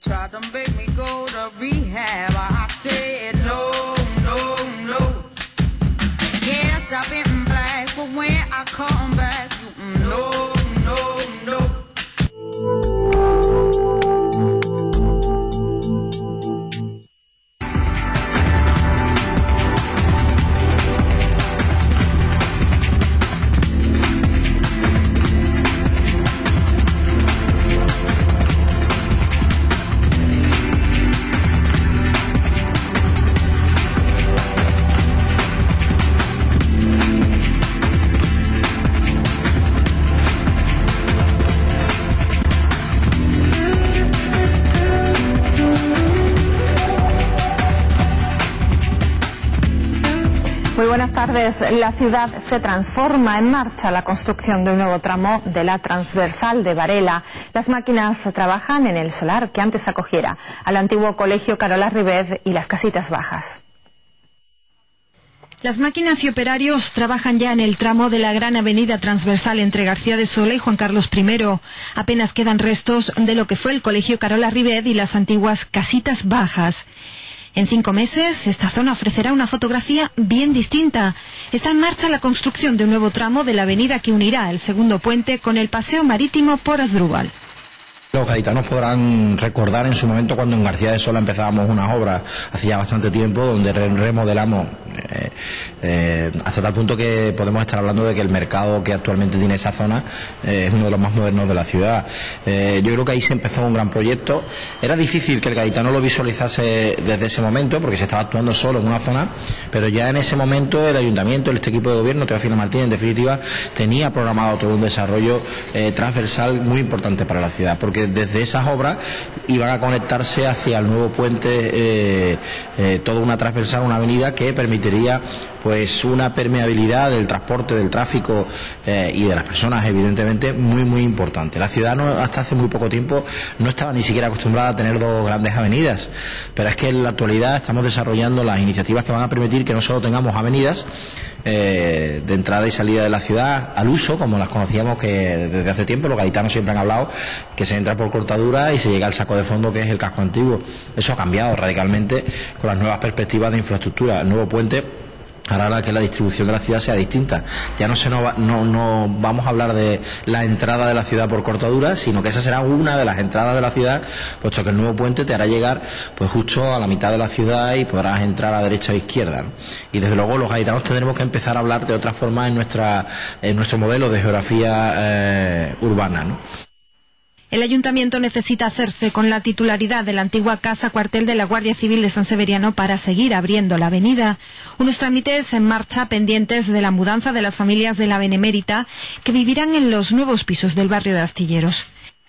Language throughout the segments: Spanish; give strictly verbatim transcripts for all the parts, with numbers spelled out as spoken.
Tried to make me go to rehab. I said no, no, no. Yes, I've been black, but when I come back, no, no, no. Muy buenas tardes. La ciudad se transforma, en marcha la construcción de un nuevo tramo de la transversal de Varela. Las máquinas trabajan en el solar que antes acogiera al antiguo colegio Carola Ribet y las casitas bajas. Las máquinas y operarios trabajan ya en el tramo de la gran avenida transversal entre García de Sola y Juan Carlos primero. Apenas quedan restos de lo que fue el colegio Carola Ribet y las antiguas casitas bajas. En cinco meses, esta zona ofrecerá una fotografía bien distinta. Está en marcha la construcción de un nuevo tramo de la avenida que unirá el segundo puente con el paseo marítimo por Asdrúbal. Los gaditanos podrán recordar en su momento cuando en García de Sola empezábamos unas obras hace ya bastante tiempo donde remodelamos eh, eh, hasta tal punto que podemos estar hablando de que el mercado que actualmente tiene esa zona eh, es uno de los más modernos de la ciudad. Eh, yo creo que ahí se empezó un gran proyecto. Era difícil que el gaditano lo visualizase desde ese momento porque se estaba actuando solo en una zona, pero ya en ese momento el ayuntamiento, este equipo de gobierno, Teófilo Martín en definitiva, tenía programado todo un desarrollo eh, transversal muy importante para la ciudad, porque desde esas obras iban a conectarse hacia el nuevo puente eh, eh, toda una transversal, una avenida que permitiría pues una permeabilidad del transporte, del tráfico eh, y de las personas evidentemente muy muy importante. La ciudad no, hasta hace muy poco tiempo no estaba ni siquiera acostumbrada a tener dos grandes avenidas, pero es que en la actualidad estamos desarrollando las iniciativas que van a permitir que no solo tengamos avenidas eh, de entrada y salida de la ciudad al uso, como las conocíamos que desde hace tiempo los gaditanos siempre han hablado, que se entra por cortadura y se llega al saco de fondo que es el casco antiguo. Eso ha cambiado radicalmente con las nuevas perspectivas de infraestructura. El nuevo puente hará que la distribución de la ciudad sea distinta. Ya no, se no, va, no, no vamos a hablar de la entrada de la ciudad por cortadura, sino que esa será una de las entradas de la ciudad, puesto que el nuevo puente te hará llegar pues justo a la mitad de la ciudad y podrás entrar a derecha o izquierda, ¿no? Y desde luego los gaditanos tendremos que empezar a hablar de otra forma en, nuestra, en nuestro modelo de geografía eh, urbana, ¿no? El ayuntamiento necesita hacerse con la titularidad de la antigua casa cuartel de la Guardia Civil de San Severiano para seguir abriendo la avenida. Unos trámites en marcha pendientes de la mudanza de las familias de la Benemérita que vivirán en los nuevos pisos del barrio de Astilleros.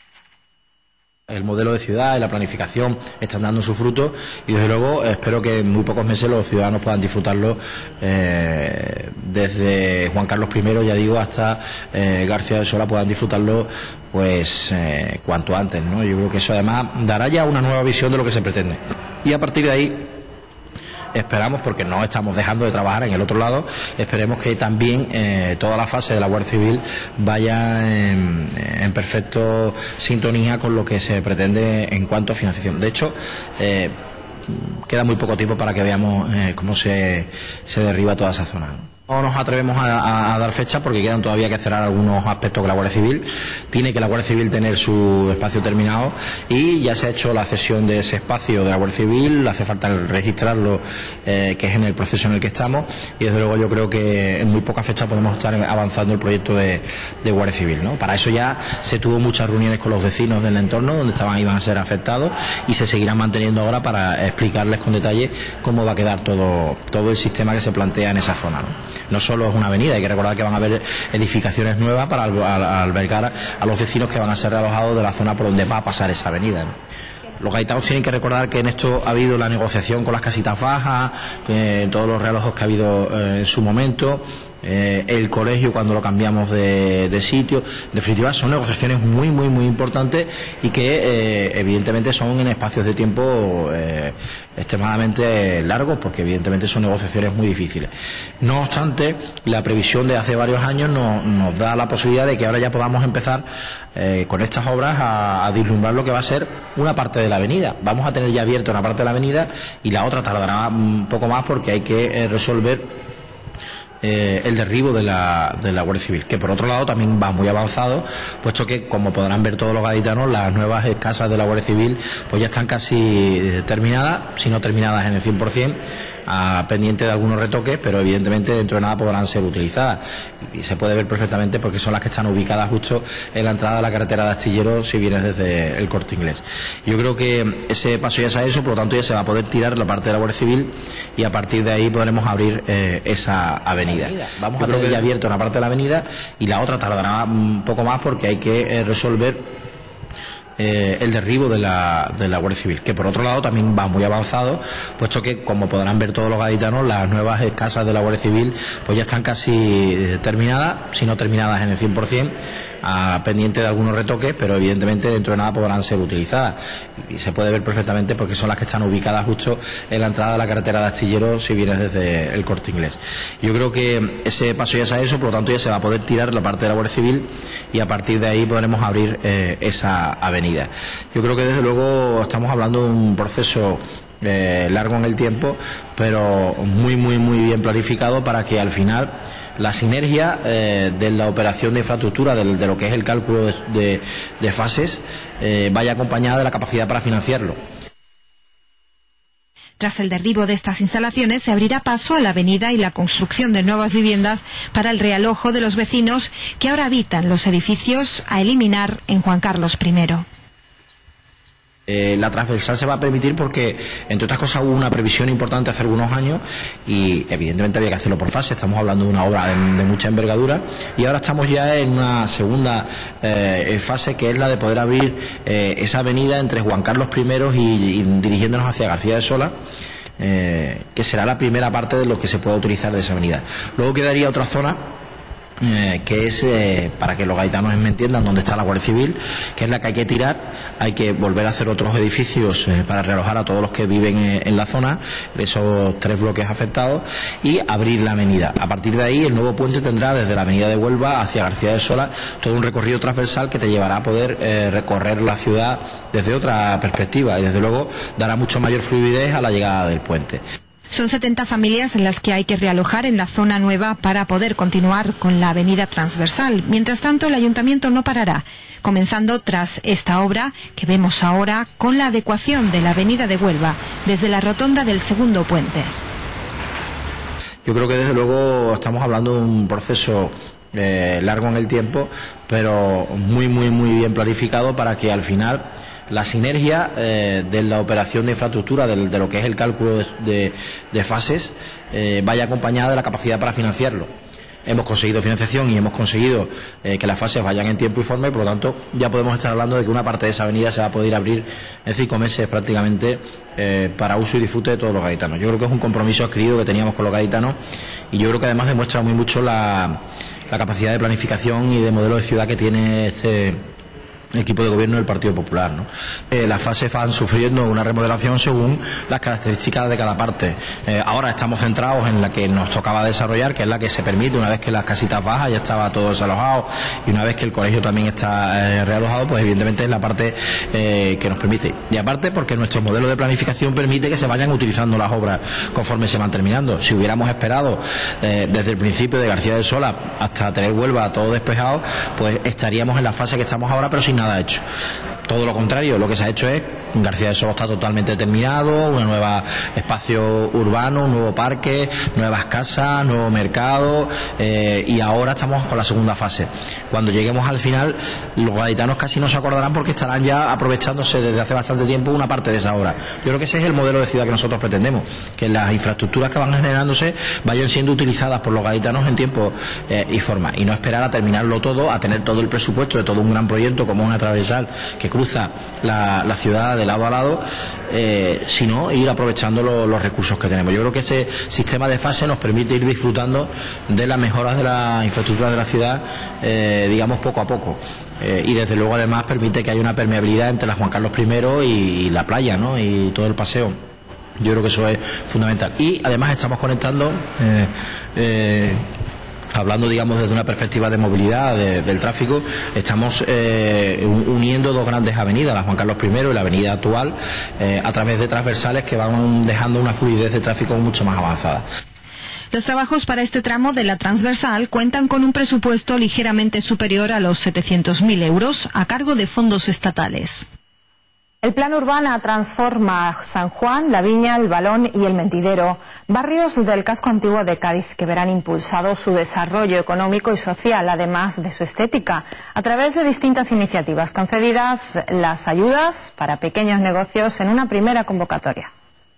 El modelo de ciudad y la planificación están dando su fruto y desde luego espero que en muy pocos meses los ciudadanos puedan disfrutarlo eh, desde Juan Carlos primero, ya digo, hasta eh, García de Sola puedan disfrutarlo pues eh, cuanto antes, ¿no? Yo creo que eso además dará ya una nueva visión de lo que se pretende y a partir de ahí esperamos, porque no estamos dejando de trabajar en el otro lado, esperemos que también eh, toda la fase de la Guardia Civil vaya en, en perfecto sintonía con lo que se pretende en cuanto a financiación. De hecho, eh, queda muy poco tiempo para que veamos eh, cómo se, se derriba toda esa zona. No nos atrevemos a, a, a dar fecha porque quedan todavía que cerrar algunos aspectos con la Guardia Civil. Tiene que la Guardia Civil tener su espacio terminado y ya se ha hecho la cesión de ese espacio de la Guardia Civil. Hace falta registrarlo, eh, que es en el proceso en el que estamos, y desde luego yo creo que en muy poca fecha podemos estar avanzando el proyecto de, de Guardia Civil, ¿no? Para eso ya se tuvo muchas reuniones con los vecinos del entorno donde estaban iban a ser afectados y se seguirán manteniendo ahora para explicarles con detalle cómo va a quedar todo, todo el sistema que se plantea en esa zona, ¿no? No solo es una avenida, hay que recordar que van a haber edificaciones nuevas para albergar a los vecinos que van a ser realojados de la zona por donde va a pasar esa avenida, ¿no? Los gaditanos tienen que recordar que en esto ha habido la negociación con las casitas bajas, eh, todos los realojos que ha habido eh, en su momento. eh, el colegio cuando lo cambiamos de, de sitio. En definitiva, son negociaciones muy, muy, muy importantes y que eh, evidentemente son en espacios de tiempo eh, extremadamente largos, porque evidentemente son negociaciones muy difíciles. No obstante, la previsión de hace varios años nos, nos da la posibilidad de que ahora ya podamos empezar eh, con estas obras a, a vislumbrar lo que va a ser una parte de la avenida. Vamos a tener ya abierta una parte de la avenida y la otra tardará un poco más porque hay que eh, resolver Eh, el derribo de la, de la Guardia Civil, que por otro lado también va muy avanzado, puesto que, como podrán ver todos los gaditanos, las nuevas casas de la Guardia Civil pues ya están casi terminadas, si no terminadas en el cien por cien, a pendiente de algunos retoques, pero evidentemente dentro de nada podrán ser utilizadas, y se puede ver perfectamente porque son las que están ubicadas justo en la entrada de la carretera de Astillero si vienes desde el Corte Inglés. Yo creo que ese paso ya se ha hecho, por lo tanto ya se va a poder tirar la parte de la Guardia Civil y a partir de ahí podremos abrir eh, esa avenida. Vamos a tener ya abierta una parte de la avenida y la otra tardará un poco más porque hay que eh, resolver Eh, el derribo de la, de la Guardia Civil, que por otro lado también va muy avanzado, puesto que, como podrán ver todos los gaditanos, las nuevas casas de la Guardia Civil pues ya están casi terminadas, si no terminadas en el cien por cien, a pendiente de algunos retoques, pero evidentemente dentro de nada podrán ser utilizadas, y se puede ver perfectamente porque son las que están ubicadas justo en la entrada de la carretera de Astillero si vienes desde el Corte Inglés. Yo creo que ese paso ya se ha hecho, por lo tanto ya se va a poder tirar la parte de la Guardia Civil y a partir de ahí podremos abrir eh, esa avenida. Yo creo que desde luego estamos hablando de un proceso eh, largo en el tiempo, pero muy, muy, muy bien planificado para que al final la sinergia eh, de la operación de infraestructura, de, de lo que es el cálculo de, de, de fases, eh, vaya acompañada de la capacidad para financiarlo. Tras el derribo de estas instalaciones, se abrirá paso a la avenida y la construcción de nuevas viviendas para el realojo de los vecinos que ahora habitan los edificios a eliminar en Juan Carlos primero. Eh, la transversal se va a permitir porque, entre otras cosas, hubo una previsión importante hace algunos años y evidentemente había que hacerlo por fase. Estamos hablando de una obra de, de mucha envergadura y ahora estamos ya en una segunda eh, fase, que es la de poder abrir eh, esa avenida entre Juan Carlos primero y, y dirigiéndonos hacia García de Sola, eh, que será la primera parte de lo que se pueda utilizar de esa avenida. Luego quedaría otra zona Eh, que es, eh, para que los gaditanos me entiendan, donde está la Guardia Civil, que es la que hay que tirar. Hay que volver a hacer otros edificios eh, para realojar a todos los que viven eh, en la zona, esos tres bloques afectados, y abrir la avenida. A partir de ahí el nuevo puente tendrá desde la avenida de Huelva hacia García de Sola todo un recorrido transversal que te llevará a poder eh, recorrer la ciudad desde otra perspectiva y desde luego dará mucho mayor fluidez a la llegada del puente. Son setenta familias en las que hay que realojar en la zona nueva para poder continuar con la avenida transversal. Mientras tanto, el ayuntamiento no parará, comenzando tras esta obra que vemos ahora con la adecuación de la avenida de Huelva desde la rotonda del segundo puente. Yo creo que desde luego estamos hablando de un proceso eh, largo en el tiempo, pero muy, muy, muy bien planificado para que al final la sinergia eh, de la operación de infraestructura, de, de lo que es el cálculo de, de, de fases, eh, vaya acompañada de la capacidad para financiarlo. Hemos conseguido financiación y hemos conseguido eh, que las fases vayan en tiempo y forma, y por lo tanto ya podemos estar hablando de que una parte de esa avenida se va a poder abrir en cinco meses prácticamente eh, para uso y disfrute de todos los gaditanos. Yo creo que es un compromiso adquirido que teníamos con los gaditanos y yo creo que además demuestra muy mucho la, la capacidad de planificación y de modelo de ciudad que tiene este equipo de gobierno del Partido Popular, ¿no? Eh, las fases van sufriendo una remodelación según las características de cada parte. Eh, ahora estamos centrados en la que nos tocaba desarrollar, que es la que se permite una vez que las casitas bajas ya estaba todo desalojado y una vez que el colegio también está eh, realojado, pues evidentemente es la parte eh, que nos permite. Y aparte porque nuestro modelo de planificación permite que se vayan utilizando las obras conforme se van terminando. Si hubiéramos esperado eh, desde el principio de García de Sola hasta tener Huelva todo despejado, pues estaríamos en la fase que estamos ahora, pero sin nada hecho. Todo lo contrario, lo que se ha hecho es, García de Sola está totalmente terminado, un nuevo espacio urbano, un nuevo parque, nuevas casas, nuevo mercado, eh, y ahora estamos con la segunda fase. Cuando lleguemos al final, los gaditanos casi no se acordarán porque estarán ya aprovechándose desde hace bastante tiempo una parte de esa obra. Yo creo que ese es el modelo de ciudad que nosotros pretendemos, que las infraestructuras que van generándose vayan siendo utilizadas por los gaditanos en tiempo eh, y forma, y no esperar a terminarlo todo, a tener todo el presupuesto de todo un gran proyecto como una transversal que cruza la, la ciudad de de lado a lado, eh, sino ir aprovechando lo, los recursos que tenemos. Yo creo que ese sistema de fase nos permite ir disfrutando de las mejoras de la infraestructura de la ciudad, eh, digamos, poco a poco. Eh, y desde luego además permite que haya una permeabilidad entre la Juan Carlos primero y, y la playa, ¿no? Y todo el paseo. Yo creo que eso es fundamental. Y además estamos conectando, eh, eh, hablando, digamos, desde una perspectiva de movilidad, de, del tráfico, estamos eh, uniendo dos grandes avenidas, la Juan Carlos primero y la avenida actual, eh, a través de transversales que van dejando una fluidez de tráfico mucho más avanzada. Los trabajos para este tramo de la transversal cuentan con un presupuesto ligeramente superior a los setecientos mil euros a cargo de fondos estatales. El Plan Urbana transforma San Juan, La Viña, El Balón y El Mentidero, barrios del casco antiguo de Cádiz que verán impulsado su desarrollo económico y social, además de su estética, a través de distintas iniciativas concedidas las ayudas para pequeños negocios en una primera convocatoria.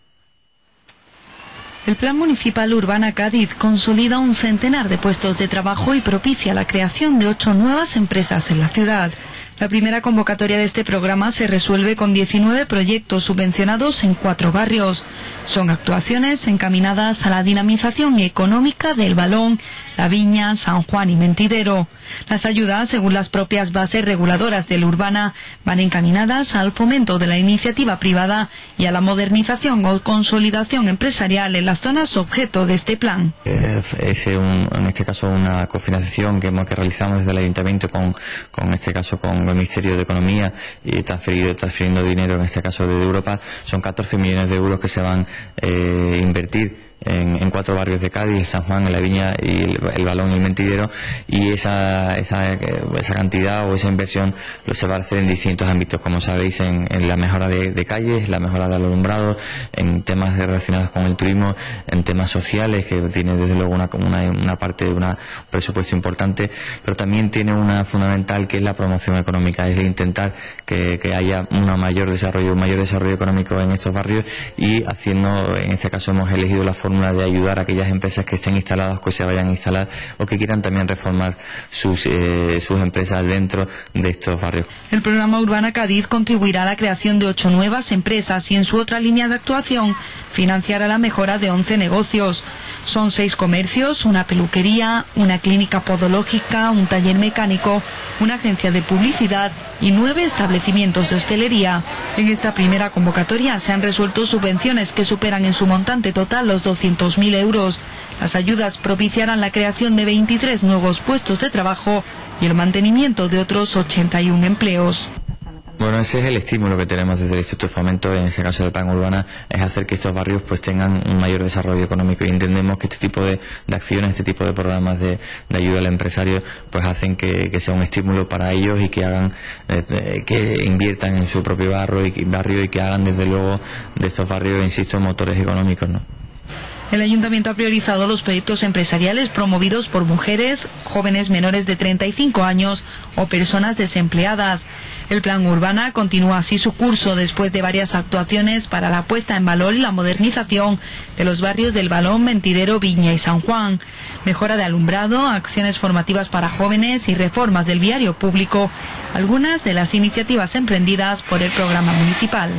El Plan Municipal Urbana Cádiz consolida un centenar de puestos de trabajo y propicia la creación de ocho nuevas empresas en la ciudad. La primera convocatoria de este programa se resuelve con diecinueve proyectos subvencionados en cuatro barrios. Son actuaciones encaminadas a la dinamización económica del Balón, La Viña, San Juan y Mentidero. Las ayudas, según las propias bases reguladoras del Urbana, van encaminadas al fomento de la iniciativa privada y a la modernización o consolidación empresarial en las zonas objeto de este plan. Eh, es un, en este caso una cofinanciación que, hemos, que realizamos desde el Ayuntamiento con, con este caso con el Ministerio de Economía y transferido, transfiriendo dinero, en este caso de Europa. Son catorce millones de euros que se van eh, a invertir En, en cuatro barrios de Cádiz, San Juan, La Viña y el, el Balón y el Mentidero, y esa, esa, esa cantidad o esa inversión lo se va a hacer en distintos ámbitos, como sabéis, en, en la mejora de, de calles, la mejora del alumbrado, en temas relacionados con el turismo, en temas sociales, que tiene desde luego una, una, una parte de una, un presupuesto importante, pero también tiene una fundamental que es la promoción económica, es intentar que, que haya un mayor desarrollo, un mayor desarrollo económico en estos barrios, y haciendo, en este caso hemos elegido la fórmula de ayudar a aquellas empresas que estén instaladas, que se vayan a instalar o que quieran también reformar sus, eh, sus empresas dentro de estos barrios. El programa Urbana Cádiz contribuirá a la creación de ocho nuevas empresas y en su otra línea de actuación financiará la mejora de once negocios. Son seis comercios, una peluquería, una clínica podológica, un taller mecánico, una agencia de publicidad y nueve establecimientos de hostelería. En esta primera convocatoria se han resuelto subvenciones que superan en su montante total los doscientos mil euros. Las ayudas propiciarán la creación de veintitrés nuevos puestos de trabajo y el mantenimiento de otros ochenta y uno empleos. Bueno, ese es el estímulo que tenemos desde el Instituto de Fomento, en este caso del Plan Urbana, es hacer que estos barrios pues tengan un mayor desarrollo económico, y entendemos que este tipo de, de acciones, este tipo de programas de, de ayuda al empresario pues hacen que, que sea un estímulo para ellos y que hagan eh, que inviertan en su propio barrio y, barrio y que hagan desde luego de estos barrios, insisto, motores económicos, ¿no? El Ayuntamiento ha priorizado los proyectos empresariales promovidos por mujeres, jóvenes menores de treinta y cinco años o personas desempleadas. El Plan Urbana continúa así su curso después de varias actuaciones para la puesta en valor y la modernización de los barrios del Balón, Mentidero, Viña y San Juan. Mejora de alumbrado, acciones formativas para jóvenes y reformas del viario público, algunas de las iniciativas emprendidas por el programa municipal.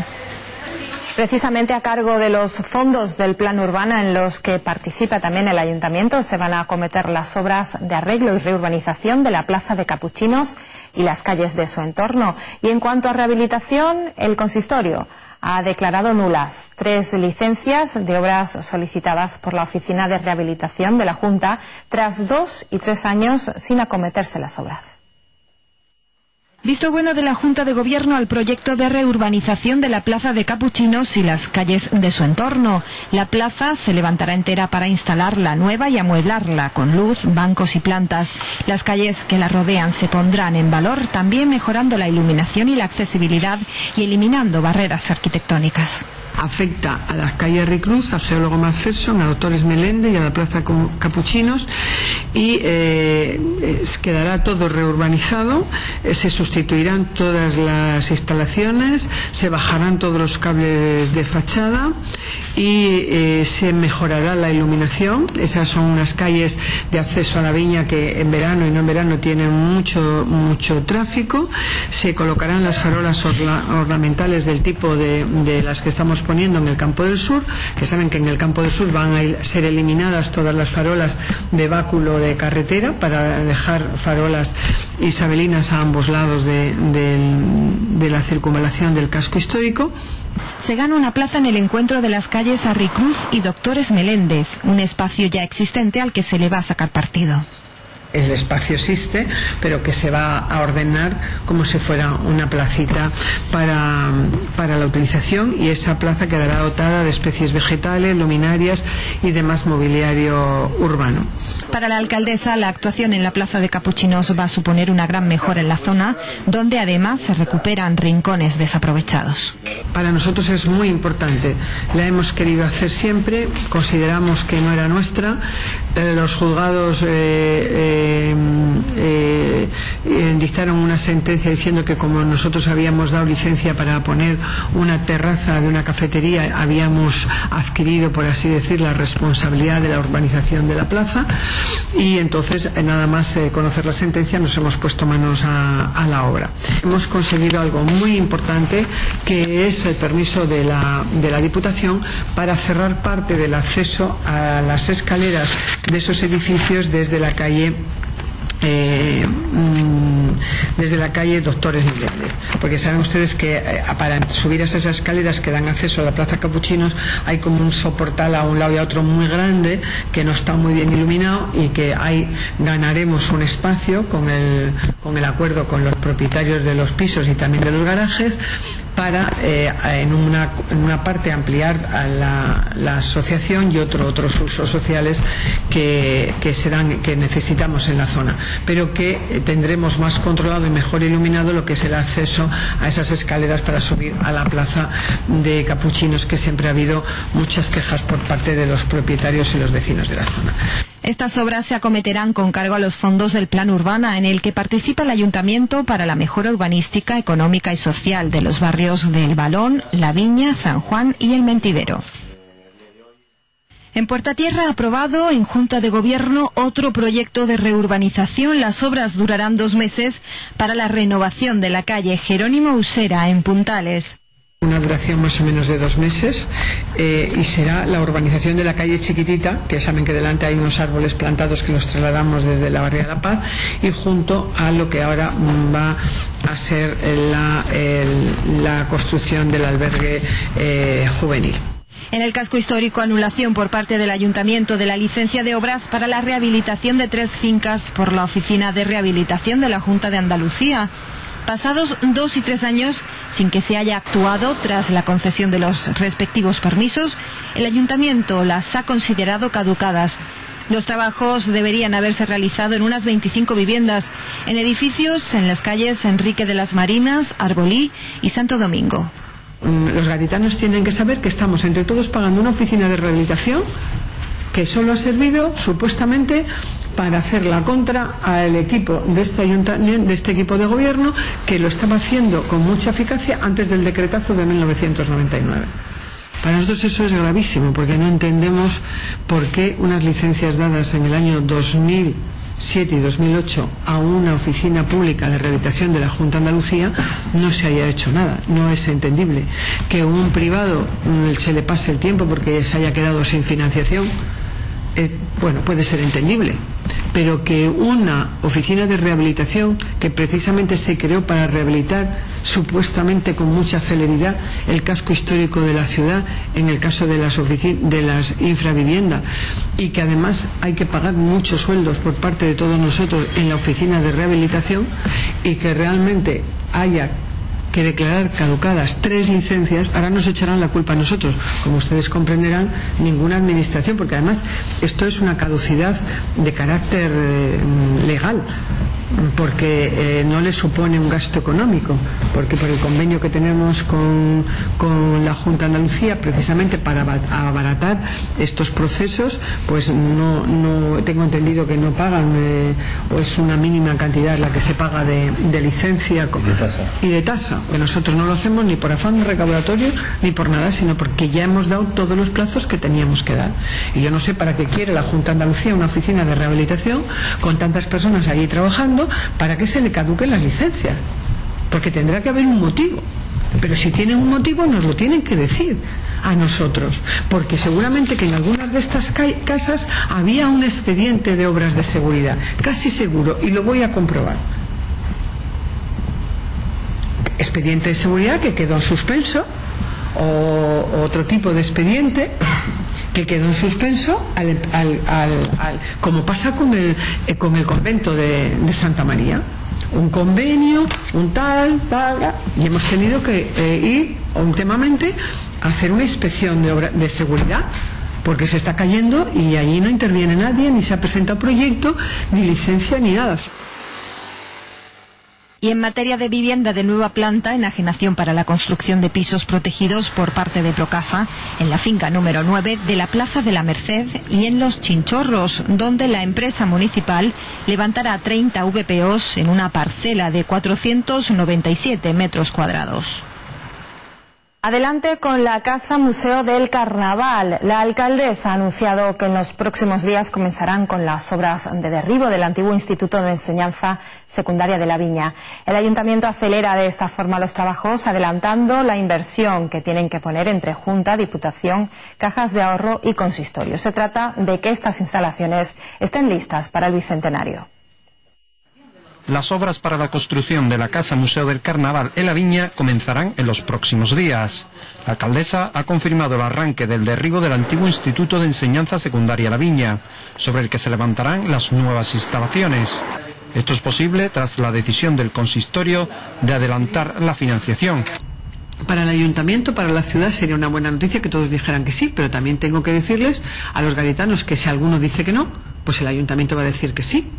Precisamente a cargo de los fondos del Plan Urbana, en los que participa también el Ayuntamiento, se van a acometer las obras de arreglo y reurbanización de la Plaza de Capuchinos y las calles de su entorno. Y en cuanto a rehabilitación, el consistorio ha declarado nulas tres licencias de obras solicitadas por la Oficina de Rehabilitación de la Junta tras dos y tres años sin acometerse las obras. Visto bueno de la Junta de Gobierno al proyecto de reurbanización de la Plaza de Capuchinos y las calles de su entorno. La plaza se levantará entera para instalar la nueva y amueblarla con luz, bancos y plantas. Las calles que la rodean se pondrán en valor, también mejorando la iluminación y la accesibilidad y eliminando barreras arquitectónicas. afecta a las calles Ricruz, al Geólogo Macpherson, a Doctores Meléndez y a la Plaza Capuchinos, y eh, quedará todo reurbanizado, eh, se sustituirán todas las instalaciones, se bajarán todos los cables de fachada y eh, se mejorará la iluminación. Esas son unas calles de acceso a la viña que en verano y no en verano tienen mucho, mucho tráfico. Se colocarán las farolas orla, ornamentales del tipo de, de las que estamos poniendo en el Campo del Sur, que saben que en el Campo del Sur van a ser eliminadas todas las farolas de báculo de carretera para dejar farolas isabelinas a ambos lados de, de, de la circunvalación del casco histórico. Se gana una plaza en el encuentro de las calles Arricruz y Doctores Meléndez, un espacio ya existente al que se le va a sacar partido. El espacio existe, pero que se va a ordenar como si fuera una placita para, para la utilización, y esa plaza quedará dotada de especies vegetales, luminarias y demás mobiliario urbano. Para la alcaldesa, la actuación en la Plaza de Capuchinos va a suponer una gran mejora en la zona, donde además se recuperan rincones desaprovechados. Para nosotros es muy importante, la hemos querido hacer siempre, consideramos que no era nuestra, eh, los juzgados eh, eh, eh, eh, dictaron una sentencia diciendo que como nosotros habíamos dado licencia para poner una terraza de una cafetería, habíamos adquirido, por así decir, la responsabilidad de la urbanización de la plaza, y entonces eh, nada más eh, conocer la sentencia nos hemos puesto manos a, a la obra. Hemos conseguido algo muy importante, que es el permiso de la, de la Diputación para cerrar parte del acceso a las escaleras de esos edificios desde la calle Eh, desde la calle Doctores Meléndez, porque saben ustedes que eh, para subir a esas escaleras que dan acceso a la Plaza Capuchinos hay como un soportal a un lado y a otro muy grande que no está muy bien iluminado, y que ahí ganaremos un espacio con el, con el acuerdo con los propietarios de los pisos y también de los garajes para eh, en, una, en una parte ampliar a la, la asociación y otro, otros usos sociales que, que, serán, que necesitamos en la zona, pero que eh, tendremos más controlado y mejor iluminado lo que es el acceso a esas escaleras para subir a la Plaza de Capuchinos, que siempre ha habido muchas quejas por parte de los propietarios y los vecinos de la zona. Estas obras se acometerán con cargo a los fondos del Plan Urbana, en el que participa el Ayuntamiento para la mejora urbanística, económica y social de los barrios del Balón, La Viña, San Juan y El Mentidero. En Puerta-Tierra ha aprobado en Junta de Gobierno otro proyecto de reurbanización. Las obras durarán dos meses para la renovación de la calle Jerónimo Usera en Puntales. Una duración más o menos de dos meses eh, y será la urbanización de la calle Chiquitita, que saben que delante hay unos árboles plantados que los trasladamos desde la Barriada de la Paz, y junto a lo que ahora va a ser la, el, la construcción del albergue eh, juvenil. En el casco histórico, anulación por parte del Ayuntamiento de la licencia de obras para la rehabilitación de tres fincas por la Oficina de Rehabilitación de la Junta de Andalucía. Pasados dos y tres años sin que se haya actuado tras la concesión de los respectivos permisos, el Ayuntamiento las ha considerado caducadas. Los trabajos deberían haberse realizado en unas veinticinco viviendas, en edificios en las calles Enrique de las Marinas, Arbolí y Santo Domingo. Los gaditanos tienen que saber que estamos entre todos pagando una oficina de rehabilitación que solo ha servido supuestamente para hacer la contra al equipo de este ayuntamiento, de este equipo de gobierno, que lo estaba haciendo con mucha eficacia antes del decretazo de mil novecientos noventa y nueve. Para nosotros eso es gravísimo, porque no entendemos por qué unas licencias dadas en el año dos mil siete y dos mil ocho a una oficina pública de rehabilitación de la Junta de Andalucía no se haya hecho nada. No es entendible que un privado se le pase el tiempo porque se haya quedado sin financiación. Eh, bueno, puede ser entendible, pero que una oficina de rehabilitación que precisamente se creó para rehabilitar supuestamente con mucha celeridad el casco histórico de la ciudad, en el caso de las, de las infraviviendas, y que además hay que pagar muchos sueldos por parte de todos nosotros en la oficina de rehabilitación, y que realmente haya que declarar caducadas tres licencias, ahora nos echarán la culpa a nosotros. Como ustedes comprenderán, ninguna administración, porque además esto es una caducidad de carácter eh, legal. porque eh, no le supone un gasto económico, porque por el convenio que tenemos con, con la Junta de Andalucía, precisamente para abaratar estos procesos, pues no, no tengo entendido que no pagan, eh, o es una mínima cantidad la que se paga de, de licencia de tasa. y de tasa, que nosotros no lo hacemos ni por afán recaudatorio ni por nada, sino porque ya hemos dado todos los plazos que teníamos que dar. Y yo no sé para qué quiere la Junta de Andalucía una oficina de rehabilitación con tantas personas allí trabajando para que se le caduquen las licencias, porque tendrá que haber un motivo, pero si tienen un motivo nos lo tienen que decir a nosotros, porque seguramente que en algunas de estas ca casas había un expediente de obras de seguridad, casi seguro, y lo voy a comprobar. Expediente de seguridad que quedó en suspenso, o otro tipo de expediente que quedó en suspenso al, al, al, al, como pasa con el, eh, con el convento de, de Santa María, un convenio, un tal, tal, y hemos tenido que eh, ir últimamente a hacer una inspección de, obra, de seguridad, porque se está cayendo y allí no interviene nadie, ni se ha presentado proyecto, ni licencia, ni nada. Y en materia de vivienda de nueva planta, enajenación para la construcción de pisos protegidos por parte de Procasa, en la finca número nueve de la Plaza de la Merced y en Los Chinchorros, donde la empresa municipal levantará treinta V P Os en una parcela de cuatrocientos noventa y siete metros cuadrados. Adelante con la Casa Museo del Carnaval. La alcaldesa ha anunciado que en los próximos días comenzarán con las obras de derribo del antiguo Instituto de Enseñanza Secundaria de La Viña. El ayuntamiento acelera de esta forma los trabajos, adelantando la inversión que tienen que poner entre Junta, Diputación, Cajas de Ahorro y Consistorio. Se trata de que estas instalaciones estén listas para el Bicentenario. Las obras para la construcción de la Casa Museo del Carnaval en La Viña comenzarán en los próximos días. La alcaldesa ha confirmado el arranque del derribo del antiguo Instituto de Enseñanza Secundaria La Viña, sobre el que se levantarán las nuevas instalaciones. Esto es posible tras la decisión del consistorio de adelantar la financiación. Para el ayuntamiento, para la ciudad, sería una buena noticia que todos dijeran que sí, pero también tengo que decirles a los gaditanos que si alguno dice que no, pues el ayuntamiento va a decir que sí.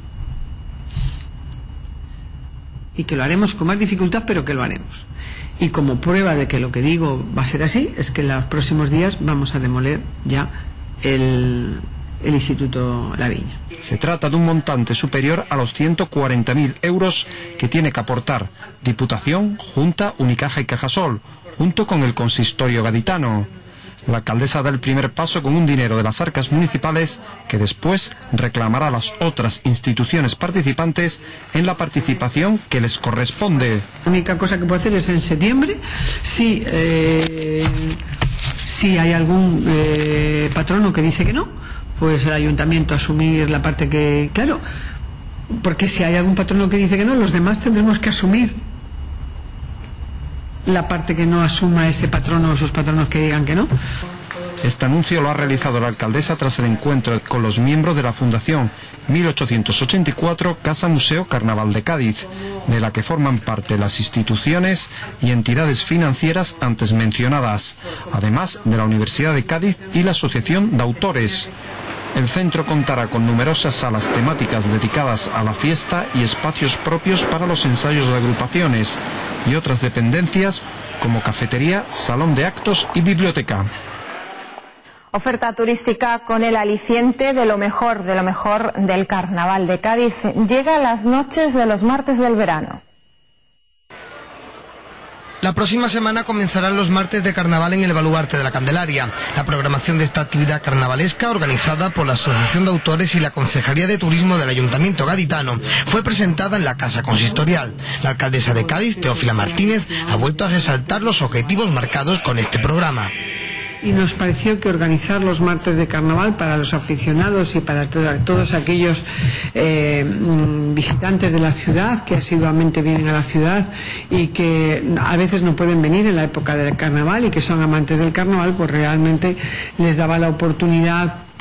Y que lo haremos con más dificultad, pero que lo haremos. Y como prueba de que lo que digo va a ser así, es que en los próximos días vamos a demoler ya el, el Instituto La Viña. Se trata de un montante superior a los ciento cuarenta mil euros que tiene que aportar Diputación, Junta, Unicaja y Cajasol, junto con el consistorio gaditano. La alcaldesa da el primer paso con un dinero de las arcas municipales que después reclamará a las otras instituciones participantes en la participación que les corresponde. La única cosa que puedo hacer es en septiembre, si, eh, si hay algún eh, patrono que dice que no, pues el ayuntamiento asumir la parte que... Claro, porque si hay algún patrono que dice que no, los demás tendremos que asumir la parte que no asuma ese patrono o sus patronos que digan que no. Este anuncio lo ha realizado la alcaldesa tras el encuentro con los miembros de la Fundación mil ochocientos ochenta y cuatro Casa Museo Carnaval de Cádiz, de la que forman parte las instituciones y entidades financieras antes mencionadas, además de la Universidad de Cádiz y la Asociación de Autores. El centro contará con numerosas salas temáticas dedicadas a la fiesta y espacios propios para los ensayos de agrupaciones y otras dependencias como cafetería, salón de actos y biblioteca. Oferta turística con el aliciente de lo mejor, de lo mejor del Carnaval de Cádiz. Llega a las noches de los martes del verano. La próxima semana comenzarán los martes de carnaval en el Baluarte de la Candelaria. La programación de esta actividad carnavalesca, organizada por la Asociación de Autores y la Concejalía de Turismo del Ayuntamiento gaditano, fue presentada en la Casa Consistorial. La alcaldesa de Cádiz, Teófila Martínez, ha vuelto a resaltar los objetivos marcados con este programa. Y nos pareció que organizar los martes de carnaval para los aficionados y para to todos aquellos eh, visitantes de la ciudad que asiduamente vienen a la ciudad y que a veces no pueden venir en la época del carnaval y que son amantes del carnaval, pues realmente les daba la oportunidad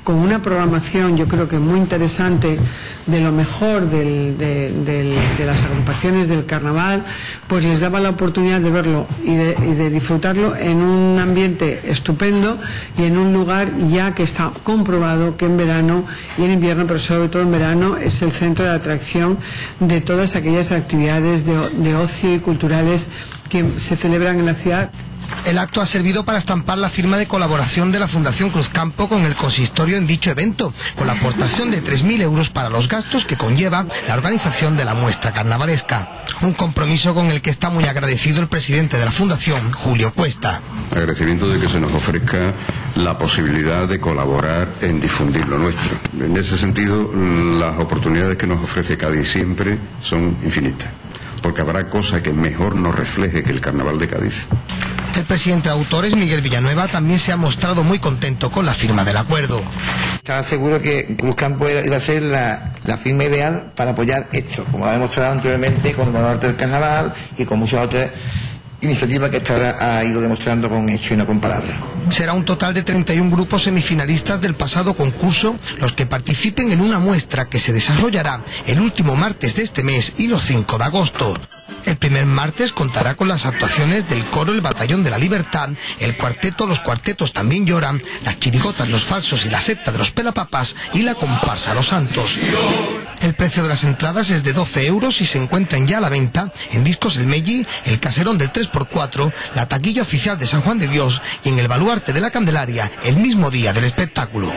con una programación yo creo que muy interesante de lo mejor del, de, del, de las agrupaciones del carnaval, pues les daba la oportunidad de verlo y de, y de disfrutarlo en un ambiente estupendo y en un lugar ya que está comprobado que en verano y en invierno, pero sobre todo en verano, es el centro de atracción de todas aquellas actividades de, de ocio y culturales que se celebran en la ciudad. El acto ha servido para estampar la firma de colaboración de la Fundación Cruzcampo con el consistorio en dicho evento, con la aportación de tres mil euros para los gastos que conlleva la organización de la muestra carnavalesca. Un compromiso con el que está muy agradecido el presidente de la Fundación, Julio Cuesta. Agradecimiento de que se nos ofrezca la posibilidad de colaborar en difundir lo nuestro. En ese sentido, las oportunidades que nos ofrece Cádiz siempre son infinitas, porque habrá cosa que mejor nos refleje que el Carnaval de Cádiz. El presidente de Autores, Miguel Villanueva, también se ha mostrado muy contento con la firma del acuerdo. Estaba seguro que Cruzcampo iba a ser la, la firma ideal para apoyar esto, como ha demostrado anteriormente con el Baluarte del Carnaval y con muchas otras iniciativas que esta ha ido demostrando con hechos y no con palabras. Será un total de treinta y un grupos semifinalistas del pasado concurso los que participen en una muestra que se desarrollará el último martes de este mes y los cinco de agosto. El primer martes contará con las actuaciones del coro El Batallón de la Libertad, el cuarteto Los Cuartetos También Lloran, las chirigotas Los Falsos y la secta de los Pelapapas y la comparsa Los Santos. El precio de las entradas es de doce euros y se encuentran ya a la venta en Discos El Melli, el Caserón del tres por cuatro, la taquilla oficial de San Juan de Dios y en el Baluarte de la Candelaria el mismo día del espectáculo.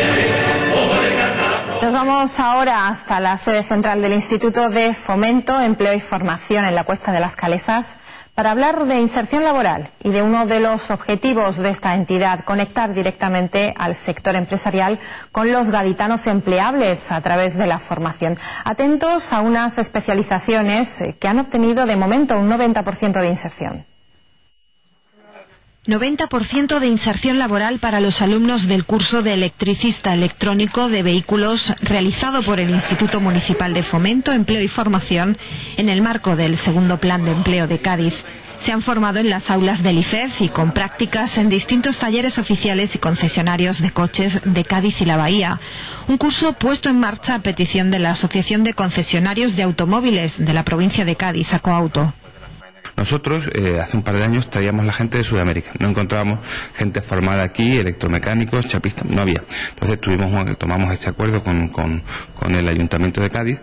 Nos vamos ahora hasta la sede central del Instituto de Fomento, Empleo y Formación en la Cuesta de las Calesas para hablar de inserción laboral y de uno de los objetivos de esta entidad, conectar directamente al sector empresarial con los gaditanos empleables a través de la formación. Atentos a unas especializaciones que han obtenido de momento un noventa por ciento de inserción. noventa por ciento de inserción laboral para los alumnos del curso de electricista electrónico de vehículos realizado por el Instituto Municipal de Fomento, Empleo y Formación en el marco del segundo Plan de Empleo de Cádiz. Se han formado en las aulas del I F E F y con prácticas en distintos talleres oficiales y concesionarios de coches de Cádiz y la Bahía. Un curso puesto en marcha a petición de la Asociación de Concesionarios de Automóviles de la provincia de Cádiz, Acoauto. Nosotros eh, hace un par de años traíamos la gente de Sudamérica, no encontrábamos gente formada aquí, electromecánicos, chapistas, no había. Entonces tuvimos, tomamos este acuerdo con, con, con el Ayuntamiento de Cádiz,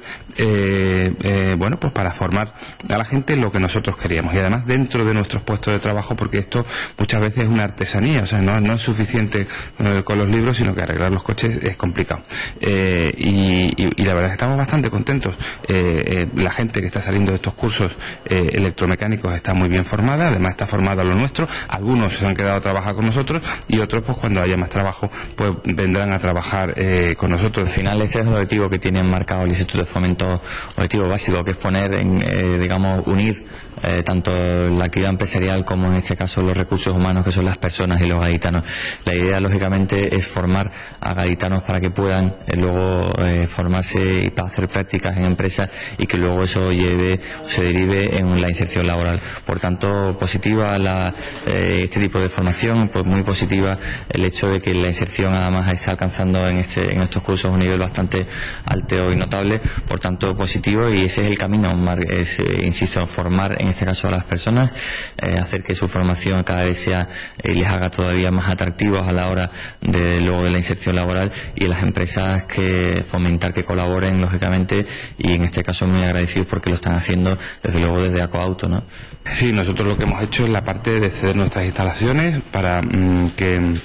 eh, eh, bueno, pues para formar a la gente lo que nosotros queríamos y además dentro de nuestros puestos de trabajo, porque esto muchas veces es una artesanía, o sea, no, no es suficiente eh, con los libros, sino que arreglar los coches es complicado. Eh, y, y, y la verdad es que estamos bastante contentos. Eh, eh, la gente que está saliendo de estos cursos eh, electromecánicos está muy bien formada, además está formada lo nuestro, algunos se han quedado a trabajar con nosotros y otros pues cuando haya más trabajo pues vendrán a trabajar eh, con nosotros. Al final este es el objetivo que tiene marcado el Instituto de Fomento, objetivo básico, que es poner, en, eh, digamos, unir eh, tanto la actividad empresarial como en este caso los recursos humanos que son las personas y los gaditanos. La idea lógicamente es formar a gaditanos para que puedan eh, luego eh, formarse y para hacer prácticas en empresas y que luego eso lleve, se derive en la inserción laboral. Por tanto, positiva la, eh, este tipo de formación, pues muy positiva el hecho de que la inserción además está alcanzando en, este, en estos cursos un nivel bastante alto y notable, por tanto positivo, y ese es el camino, es, eh, insisto, formar en este caso a las personas, eh, hacer que su formación cada vez sea, eh, les haga todavía más atractivos a la hora de luego de la inserción laboral, y las empresas que fomentar que colaboren lógicamente, y en este caso muy agradecidos porque lo están haciendo desde luego desde Acoauto, ¿no? Sí, nosotros lo que hemos hecho es la parte de ceder nuestras instalaciones para mmm, que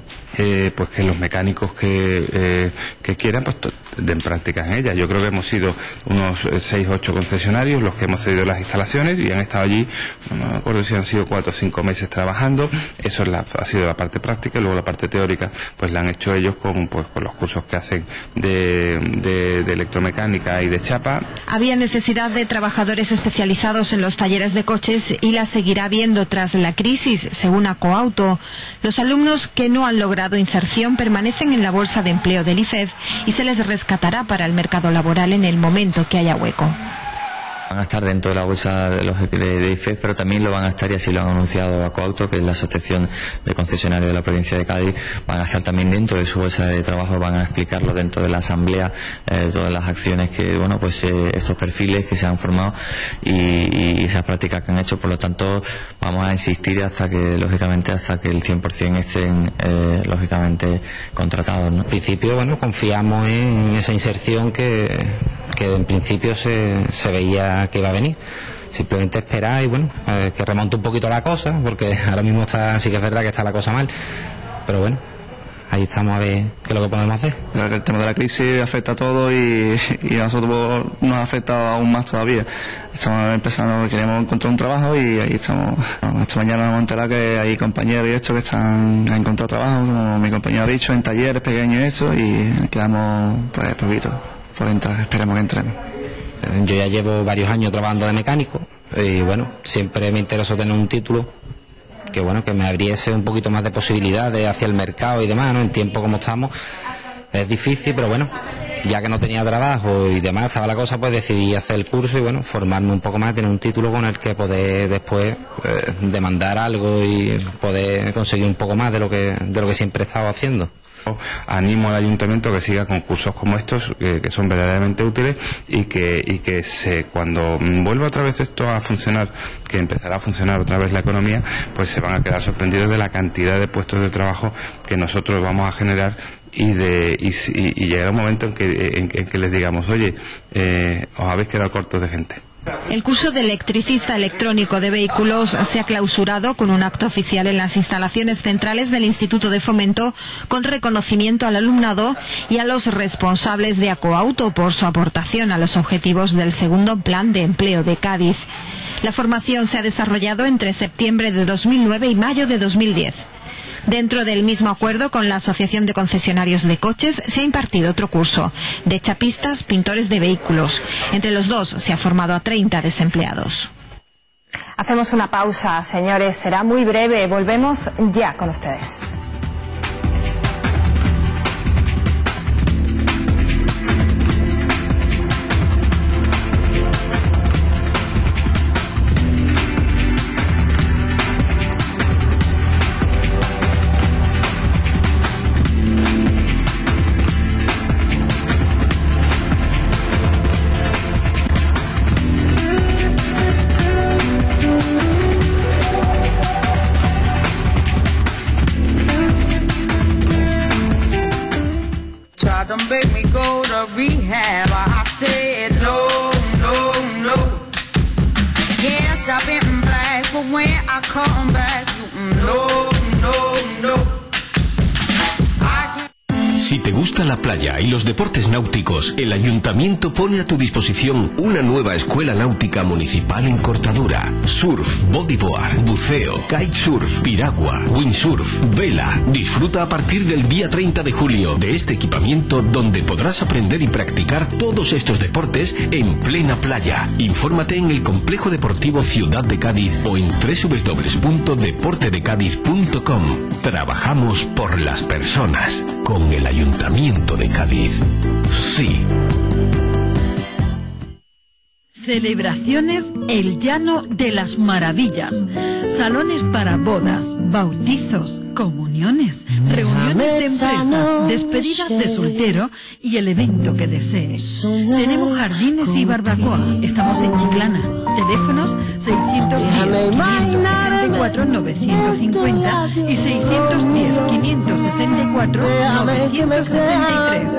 eh, pues que los mecánicos que, eh, que quieran pues den prácticas en ellas. Yo creo que hemos sido unos seis o ocho concesionarios los que hemos cedido las instalaciones y han estado allí, no me acuerdo si han sido cuatro o cinco meses trabajando. Eso es la, ha sido la parte práctica, y luego la parte teórica pues la han hecho ellos con, pues, con los cursos que hacen de, de, de electromecánica y de chapa. Había necesidad de trabajadores especializados en los talleres de coches y la seguirá habiendo tras la crisis, según Acoauto. Los alumnos que no han logrado inserción permanecen en la bolsa de empleo del I F E F y se les rescatará para el mercado laboral en el momento que haya hueco. Van a estar dentro de la bolsa de los de, de I F E, pero también lo van a estar, y así lo han anunciado Acoauto, que es la Asociación de Concesionarios de la provincia de Cádiz. Van a estar también dentro de su bolsa de trabajo, van a explicarlo dentro de la asamblea, eh, todas las acciones que, bueno, pues eh, estos perfiles que se han formado y, y esas prácticas que han hecho. Por lo tanto, vamos a insistir hasta que, lógicamente, hasta que el cien por ciento estén, eh, lógicamente, contratados, ¿no? En principio, bueno, confiamos en esa inserción que, que en principio se, se veía que iba a venir. Simplemente esperar y, bueno, eh, que remonte un poquito la cosa, porque ahora mismo está, sí que es verdad que está la cosa mal, pero bueno, ahí estamos a ver qué es lo que podemos hacer. El tema de la crisis afecta a todos y, y a nosotros nos ha afectado aún más todavía. Estamos empezando, queremos encontrar un trabajo y ahí estamos. Esta mañana hemos enterado que hay compañeros y esto que están, han encontrado trabajo, como mi compañero ha dicho, en talleres pequeños y esto, y quedamos pues poquito por entrar, esperemos que entremos. Yo ya llevo varios años trabajando de mecánico y, bueno, siempre me interesó tener un título que, bueno, que me abriese un poquito más de posibilidades hacia el mercado y demás, ¿no? En tiempo como estamos es difícil, pero bueno, ya que no tenía trabajo y demás, estaba la cosa, pues decidí hacer el curso y, bueno, formarme un poco más, tener un título con el que poder después eh, demandar algo y poder conseguir un poco más de lo que de lo que siempre he estado haciendo. Animo al ayuntamiento que siga con cursos como estos, eh, que son verdaderamente útiles, y que y que se cuando vuelva otra vez esto a funcionar, que empezará a funcionar otra vez la economía, pues se van a quedar sorprendidos de la cantidad de puestos de trabajo que nosotros vamos a generar, y de y, y, y llegará un momento en que, en, en que les digamos, oye, eh, os habéis quedado cortos de gente. El curso de electricista electrónico de vehículos se ha clausurado con un acto oficial en las instalaciones centrales del Instituto de Fomento, con reconocimiento al alumnado y a los responsables de Acoauto por su aportación a los objetivos del segundo Plan de Empleo de Cádiz. La formación se ha desarrollado entre septiembre de dos mil nueve y mayo de dos mil diez. Dentro del mismo acuerdo con la Asociación de Concesionarios de Coches se ha impartido otro curso de chapistas, pintores de vehículos. Entre los dos se ha formado a treinta desempleados. Hacemos una pausa, señores, será muy breve. Volvemos ya con ustedes. Tried to make me go to rehab. I said no, no, no. Yes, I've been black, but when I come back, no, no, no. Si te gusta la playa y los deportes náuticos, el Ayuntamiento pone a tu disposición una nueva escuela náutica municipal en Cortadura. Surf, bodyboard, buceo, kitesurf, piragua, windsurf, vela. Disfruta a partir del día treinta de julio de este equipamiento, donde podrás aprender y practicar todos estos deportes en plena playa. Infórmate en el Complejo Deportivo Ciudad de Cádiz o en doble u doble u doble u punto deporte de cádiz punto com. Trabajamos por las personas con el Ayuntamiento de Cádiz. Sí. Celebraciones El Llano de las Maravillas. Salones para bodas, bautizos, comuniones, reuniones de empresas, despedidas de soltero y el evento que desees. Tenemos jardines y barbacoa. Estamos en Chiclana. Teléfonos seiscientos diez, quinientos sesenta y cuatro, novecientos cincuenta y seiscientos diez, quinientos sesenta y cuatro, novecientos sesenta y tres.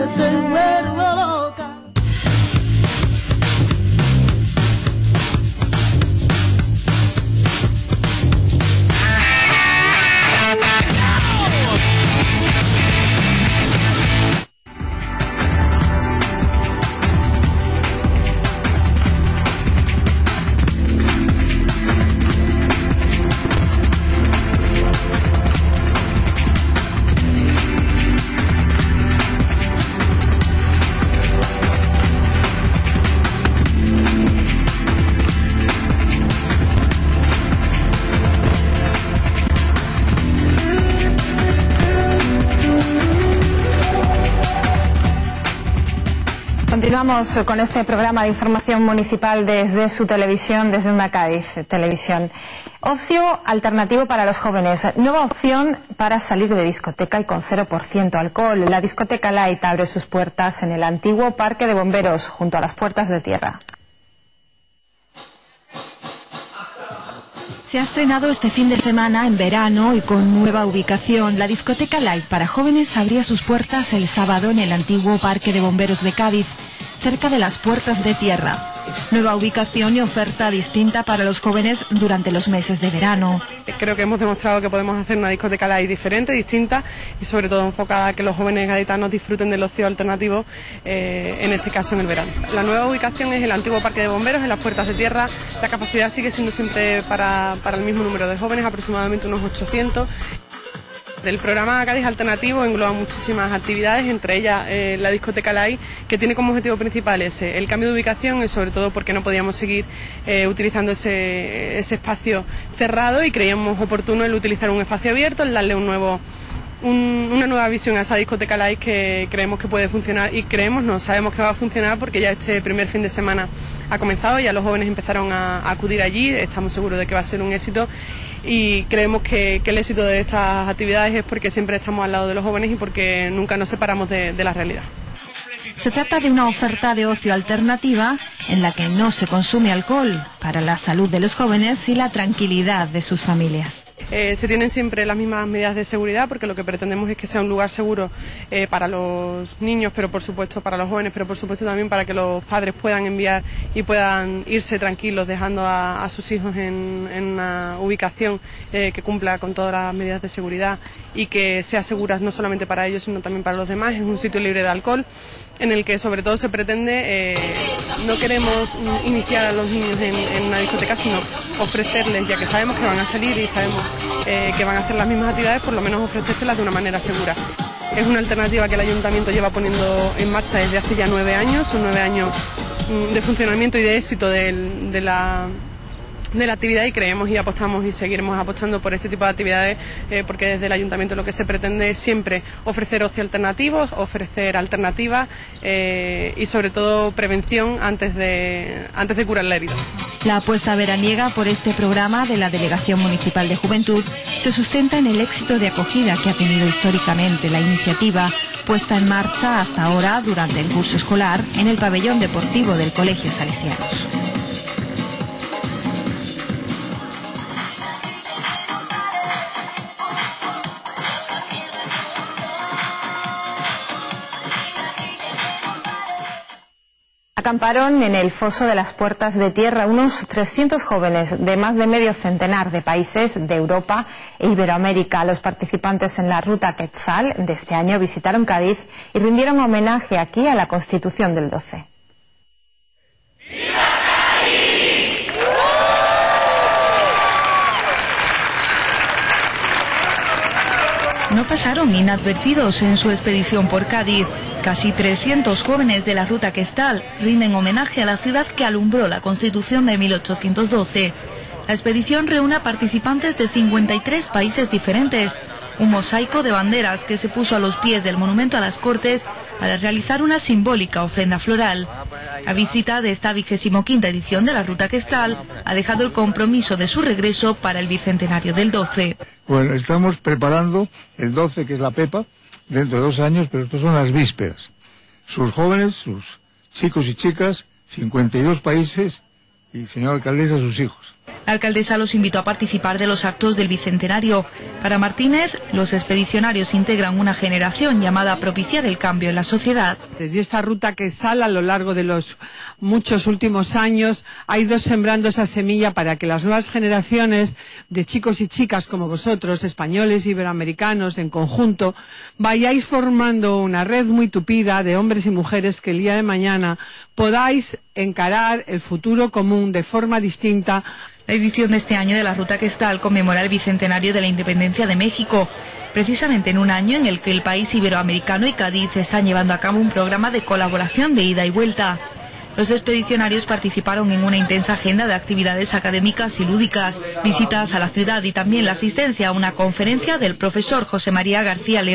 Continuamos con este programa de información municipal desde su televisión, desde Onda Cádiz Televisión. Ocio alternativo para los jóvenes. Nueva opción para salir de discoteca y con cero por ciento alcohol. La discoteca Light abre sus puertas en el antiguo Parque de Bomberos, junto a las Puertas de Tierra. Se ha estrenado este fin de semana en verano y con nueva ubicación. La discoteca Light para jóvenes abría sus puertas el sábado en el antiguo Parque de Bomberos de Cádiz, cerca de las Puertas de Tierra. Nueva ubicación y oferta distinta para los jóvenes durante los meses de verano. Creo que hemos demostrado que podemos hacer una discoteca Light diferente, distinta y sobre todo enfocada a que los jóvenes gaditanos disfruten del ocio alternativo, eh, en este caso en el verano. La nueva ubicación es el antiguo Parque de Bomberos, en las Puertas de Tierra. La capacidad sigue siendo siempre para, para el mismo número de jóvenes, aproximadamente unos ochocientos. El programa Cádiz Alternativo engloba muchísimas actividades, entre ellas eh, la discoteca Light, que tiene como objetivo principal ese, el cambio de ubicación y sobre todo porque no podíamos seguir eh, utilizando ese, ese espacio cerrado y creíamos oportuno el utilizar un espacio abierto, el darle un nuevo, un, una nueva visión a esa discoteca Light que creemos que puede funcionar y creemos, no, sabemos que va a funcionar porque ya este primer fin de semana ha comenzado, ya los jóvenes empezaron a, a acudir allí, estamos seguros de que va a ser un éxito. Y creemos que, que el éxito de estas actividades es porque siempre estamos al lado de los jóvenes y porque nunca nos separamos de, de la realidad. Se trata de una oferta de ocio alternativa en la que no se consume alcohol, para la salud de los jóvenes y la tranquilidad de sus familias. Eh, se tienen siempre las mismas medidas de seguridad porque lo que pretendemos es que sea un lugar seguro eh, para los niños, pero por supuesto para los jóvenes, pero por supuesto también para que los padres puedan enviar y puedan irse tranquilos dejando a, a sus hijos en, en una ubicación eh, que cumpla con todas las medidas de seguridad y que sea segura no solamente para ellos sino también para los demás. Es un sitio libre de alcohol en el que sobre todo se pretende, eh, no queremos iniciar a los niños en, en una discoteca, sino ofrecerles, ya que sabemos que van a salir y sabemos eh, que van a hacer las mismas actividades, por lo menos ofrecérselas de una manera segura. Es una alternativa que el Ayuntamiento lleva poniendo en marcha desde hace ya nueve años, son nueve años de funcionamiento y de éxito de, de la... de la actividad y creemos y apostamos y seguiremos apostando por este tipo de actividades eh, porque desde el Ayuntamiento lo que se pretende es siempre ofrecer ocio alternativos, ofrecer alternativas eh, y sobre todo prevención antes de, antes de curar la herida. La apuesta veraniega por este programa de la Delegación Municipal de Juventud se sustenta en el éxito de acogida que ha tenido históricamente la iniciativa, puesta en marcha hasta ahora durante el curso escolar en el pabellón deportivo del Colegio Salesianos. Acamparon en el foso de las Puertas de Tierra unos trescientos jóvenes de más de medio centenar de países de Europa e Iberoamérica. Los participantes en la Ruta Quetzal de este año visitaron Cádiz y rindieron homenaje aquí a la Constitución del doce. No pasaron inadvertidos en su expedición por Cádiz. Casi trescientos jóvenes de la Ruta Quetzal rinden homenaje a la ciudad que alumbró la Constitución de mil ochocientos doce. La expedición reúne a participantes de cincuenta y tres países diferentes, un mosaico de banderas que se puso a los pies del monumento a las Cortes para realizar una simbólica ofrenda floral. La visita de esta vigésimo quinta edición de la Ruta Quetzal ha dejado el compromiso de su regreso para el bicentenario del doce. Bueno, estamos preparando el doce, que es la Pepa, dentro de dos años, pero estos son las vísperas. Sus jóvenes, sus chicos y chicas, cincuenta y dos países, y señora alcaldesa, sus hijos. La alcaldesa los invitó a participar de los actos del bicentenario. Para Martínez, los expedicionarios integran una generación llamada a propiciar el cambio en la sociedad. Desde esta Ruta Quetzal, a lo largo de los muchos últimos años, ha ido sembrando esa semilla para que las nuevas generaciones de chicos y chicas como vosotros, españoles, iberoamericanos, en conjunto, vayáis formando una red muy tupida de hombres y mujeres que el día de mañana podáis encarar el futuro común de forma distinta. La edición de este año de la Ruta Quetzal conmemora el bicentenario de la independencia de México, precisamente en un año en el que el país iberoamericano y Cádiz están llevando a cabo un programa de colaboración de ida y vuelta. Los expedicionarios participaron en una intensa agenda de actividades académicas y lúdicas, visitas a la ciudad y también la asistencia a una conferencia del profesor José María García León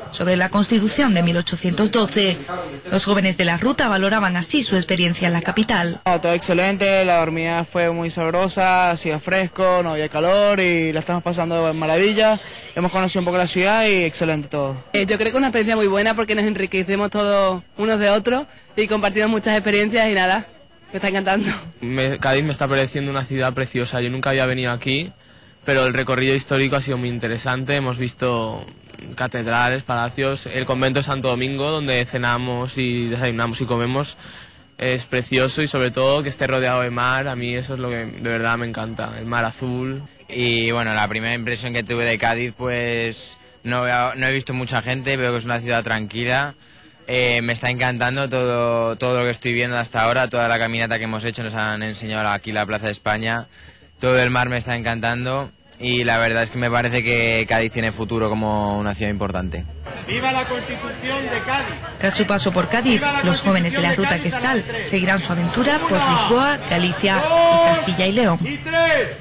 sobre la Constitución de mil ochocientos doce. Los jóvenes de la ruta valoraban así su experiencia en la capital. No, todo excelente, la dormida fue muy sabrosa, hacía fresco, no había calor y la estamos pasando de maravilla. Hemos conocido un poco la ciudad y excelente todo. Eh, yo creo que es una experiencia muy buena porque nos enriquecemos todos unos de otros y compartimos muchas experiencias y nada, me está encantando. Me, Cádiz me está pareciendo una ciudad preciosa, yo nunca había venido aquí, pero el recorrido histórico ha sido muy interesante. Hemos visto catedrales, palacios, el convento de Santo Domingo, donde cenamos y desayunamos y comemos, es precioso, y sobre todo que esté rodeado de mar. A mí eso es lo que de verdad me encanta, el mar azul. Y bueno, la primera impresión que tuve de Cádiz, pues no, veo, no he visto mucha gente, veo que es una ciudad tranquila. Eh, me está encantando todo, todo lo que estoy viendo hasta ahora, toda la caminata que hemos hecho, nos han enseñado aquí la Plaza de España, todo el mar me está encantando. Y la verdad es que me parece que Cádiz tiene futuro como una ciudad importante. ¡Viva la Constitución de Cádiz! Tras su paso por Cádiz, los jóvenes de la Ruta Quezcal seguirán su aventura por Lisboa, Galicia y Castilla y León. ¡Y tres!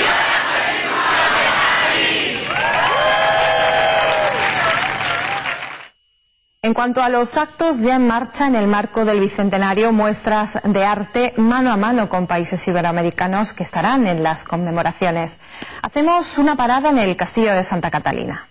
En cuanto a los actos, ya en marcha en el marco del Bicentenario muestras de arte mano a mano con países iberoamericanos que estarán en las conmemoraciones. Hacemos una parada en el Castillo de Santa Catalina.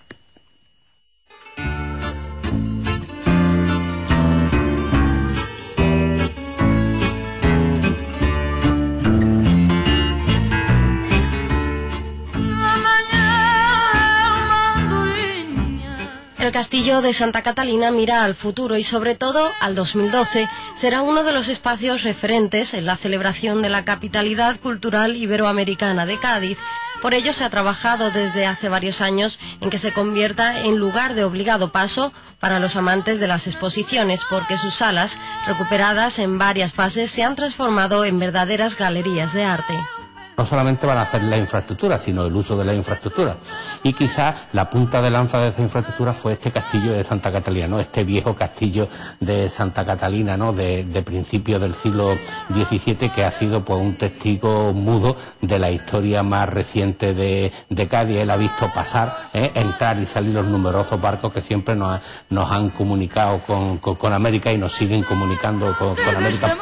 El Castillo de Santa Catalina mira al futuro y sobre todo al dos mil doce. Será uno de los espacios referentes en la celebración de la capitalidad cultural iberoamericana de Cádiz. Por ello se ha trabajado desde hace varios años en que se convierta en lugar de obligado paso para los amantes de las exposiciones, porque sus salas, recuperadas en varias fases, se han transformado en verdaderas galerías de arte. No solamente van a hacer la infraestructura, sino el uso de la infraestructura. Y quizás la punta de lanza de esa infraestructura fue este castillo de Santa Catalina, ¿no? Este viejo castillo de Santa Catalina, ¿no? De, de principios del siglo diecisiete, que ha sido pues un testigo mudo de la historia más reciente de, de Cádiz. Él ha visto pasar, ¿eh? entrar y salir los numerosos barcos que siempre nos, nos han comunicado con, con, con América y nos siguen comunicando con, con América.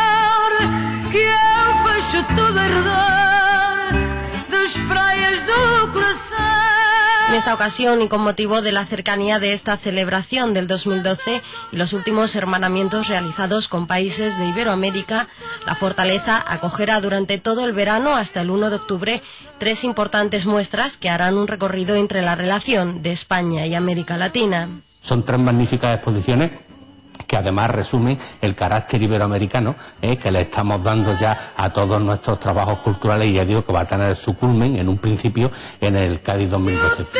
En esta ocasión, y con motivo de la cercanía de esta celebración del dos mil doce y los últimos hermanamientos realizados con países de Iberoamérica, la fortaleza acogerá durante todo el verano hasta el uno de octubre tres importantes muestras que harán un recorrido entre la relación de España y América Latina. Son tres magníficas exposiciones que además resumen el carácter iberoamericano eh, que le estamos dando ya a todos nuestros trabajos culturales, y ya digo que va a tener su culmen en un principio en el Cádiz dos mil doce.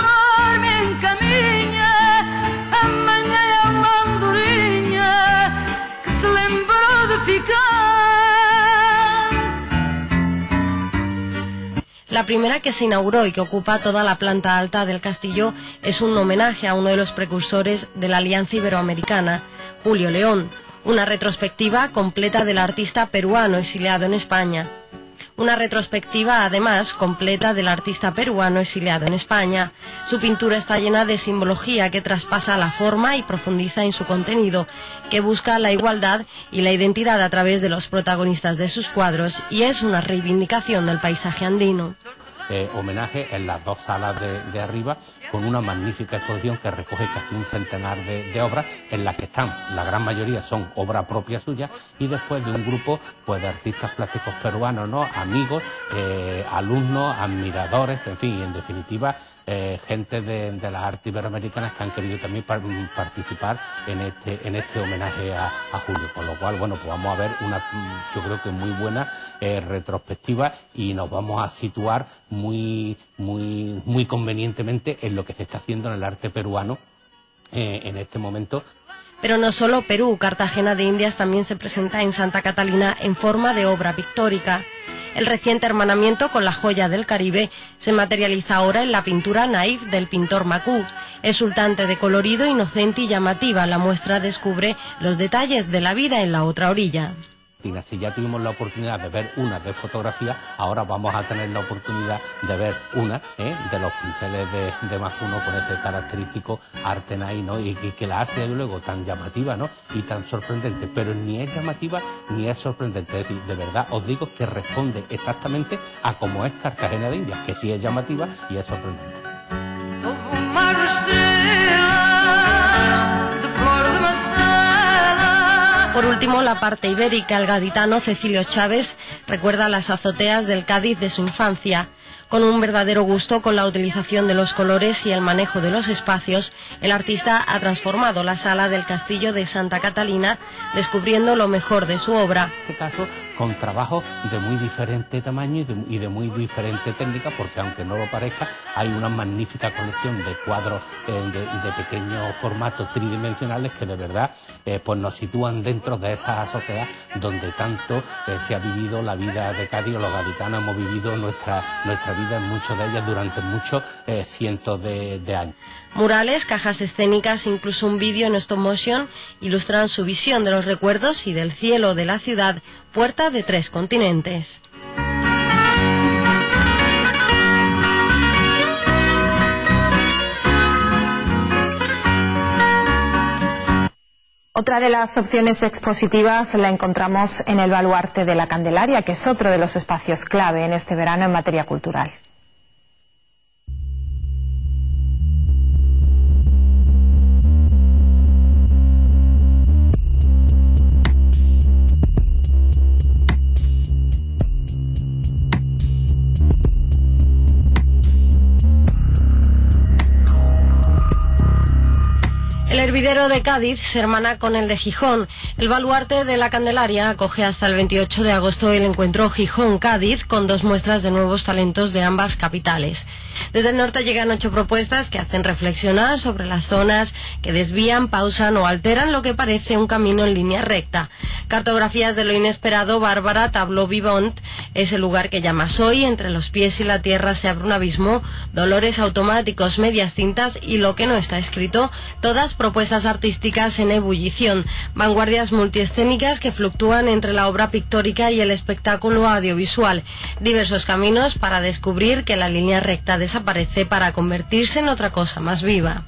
La primera, que se inauguró y que ocupa toda la planta alta del castillo, es un homenaje a uno de los precursores de la Alianza Iberoamericana, Julio León, una retrospectiva completa del artista peruano exiliado en España. Una retrospectiva, además, completa del artista peruano exiliado en España. Su pintura está llena de simbología que traspasa la forma y profundiza en su contenido, que busca la igualdad y la identidad a través de los protagonistas de sus cuadros, y es una reivindicación del paisaje andino. Eh, homenaje en las dos salas de, de arriba, con una magnífica exposición que recoge casi un centenar de, de obras, en las que están, la gran mayoría son obra propia suya, y después de un grupo pues de artistas plásticos peruanos, ¿no? Amigos, eh, alumnos, admiradores, en fin, y en definitiva eh, gente de, de las artes iberoamericanas que han querido también par participar en este en este homenaje a, a Julio, con lo cual, bueno, pues vamos a ver una, yo creo que muy buena eh, retrospectiva, y nos vamos a situar muy muy muy convenientemente en lo que se está haciendo en el arte peruano eh, en este momento. Pero no solo Perú, Cartagena de Indias también se presenta en Santa Catalina en forma de obra pictórica. El reciente hermanamiento con la joya del Caribe se materializa ahora en la pintura naif del pintor Macú. Exultante de colorido, inocente y llamativa, la muestra descubre los detalles de la vida en la otra orilla. Si ya tuvimos la oportunidad de ver una de fotografía, ahora vamos a tener la oportunidad de ver una ¿eh? de los pinceles de, de Macuno con ese característico arte naí, ¿no? Y, y que la hace luego tan llamativa, ¿no? Y tan sorprendente, pero ni es llamativa ni es sorprendente. Es decir, de verdad os digo que responde exactamente a como es Cartagena de Indias, que sí es llamativa y es sorprendente. Por último, la parte ibérica, el gaditano Cecilio Chávez recuerda las azoteas del Cádiz de su infancia. Con un verdadero gusto con la utilización de los colores y el manejo de los espacios, el artista ha transformado la sala del castillo de Santa Catalina, descubriendo lo mejor de su obra. En este caso, con trabajos de muy diferente tamaño y de, y de muy diferente técnica, porque aunque no lo parezca, hay una magnífica colección de cuadros eh, de, de pequeño formato tridimensionales que de verdad eh, pues nos sitúan dentro de esas azoteas donde tanto eh, se ha vivido la vida de Cádiz, o los gaditanos hemos vivido nuestra, nuestra vida en muchos de ellas durante muchos eh, cientos de, de años. Murales, cajas escénicas, incluso un vídeo en stop motion ilustran su visión de los recuerdos y del cielo de la ciudad, puerta de tres continentes. Otra de las opciones expositivas la encontramos en el Baluarte de la Candelaria, que es otro de los espacios clave en este verano en materia cultural. El hervidero de Cádiz se hermana con el de Gijón. El Baluarte de la Candelaria acoge hasta el veintiocho de agosto el encuentro Gijón-Cádiz, con dos muestras de nuevos talentos de ambas capitales. Desde el norte llegan ocho propuestas que hacen reflexionar sobre las zonas que desvían, pausan o alteran lo que parece un camino en línea recta. Cartografías de lo inesperado, Bárbara Tableau Vivant es el lugar que llamas hoy. Entre los pies y la tierra se abre un abismo, dolores automáticos, medias tintas y lo que no está escrito, todas propuestas artísticas en ebullición, vanguardias multiescénicas que fluctúan entre la obra pictórica y el espectáculo audiovisual, diversos caminos para descubrir que la línea recta desaparece para convertirse en otra cosa más viva.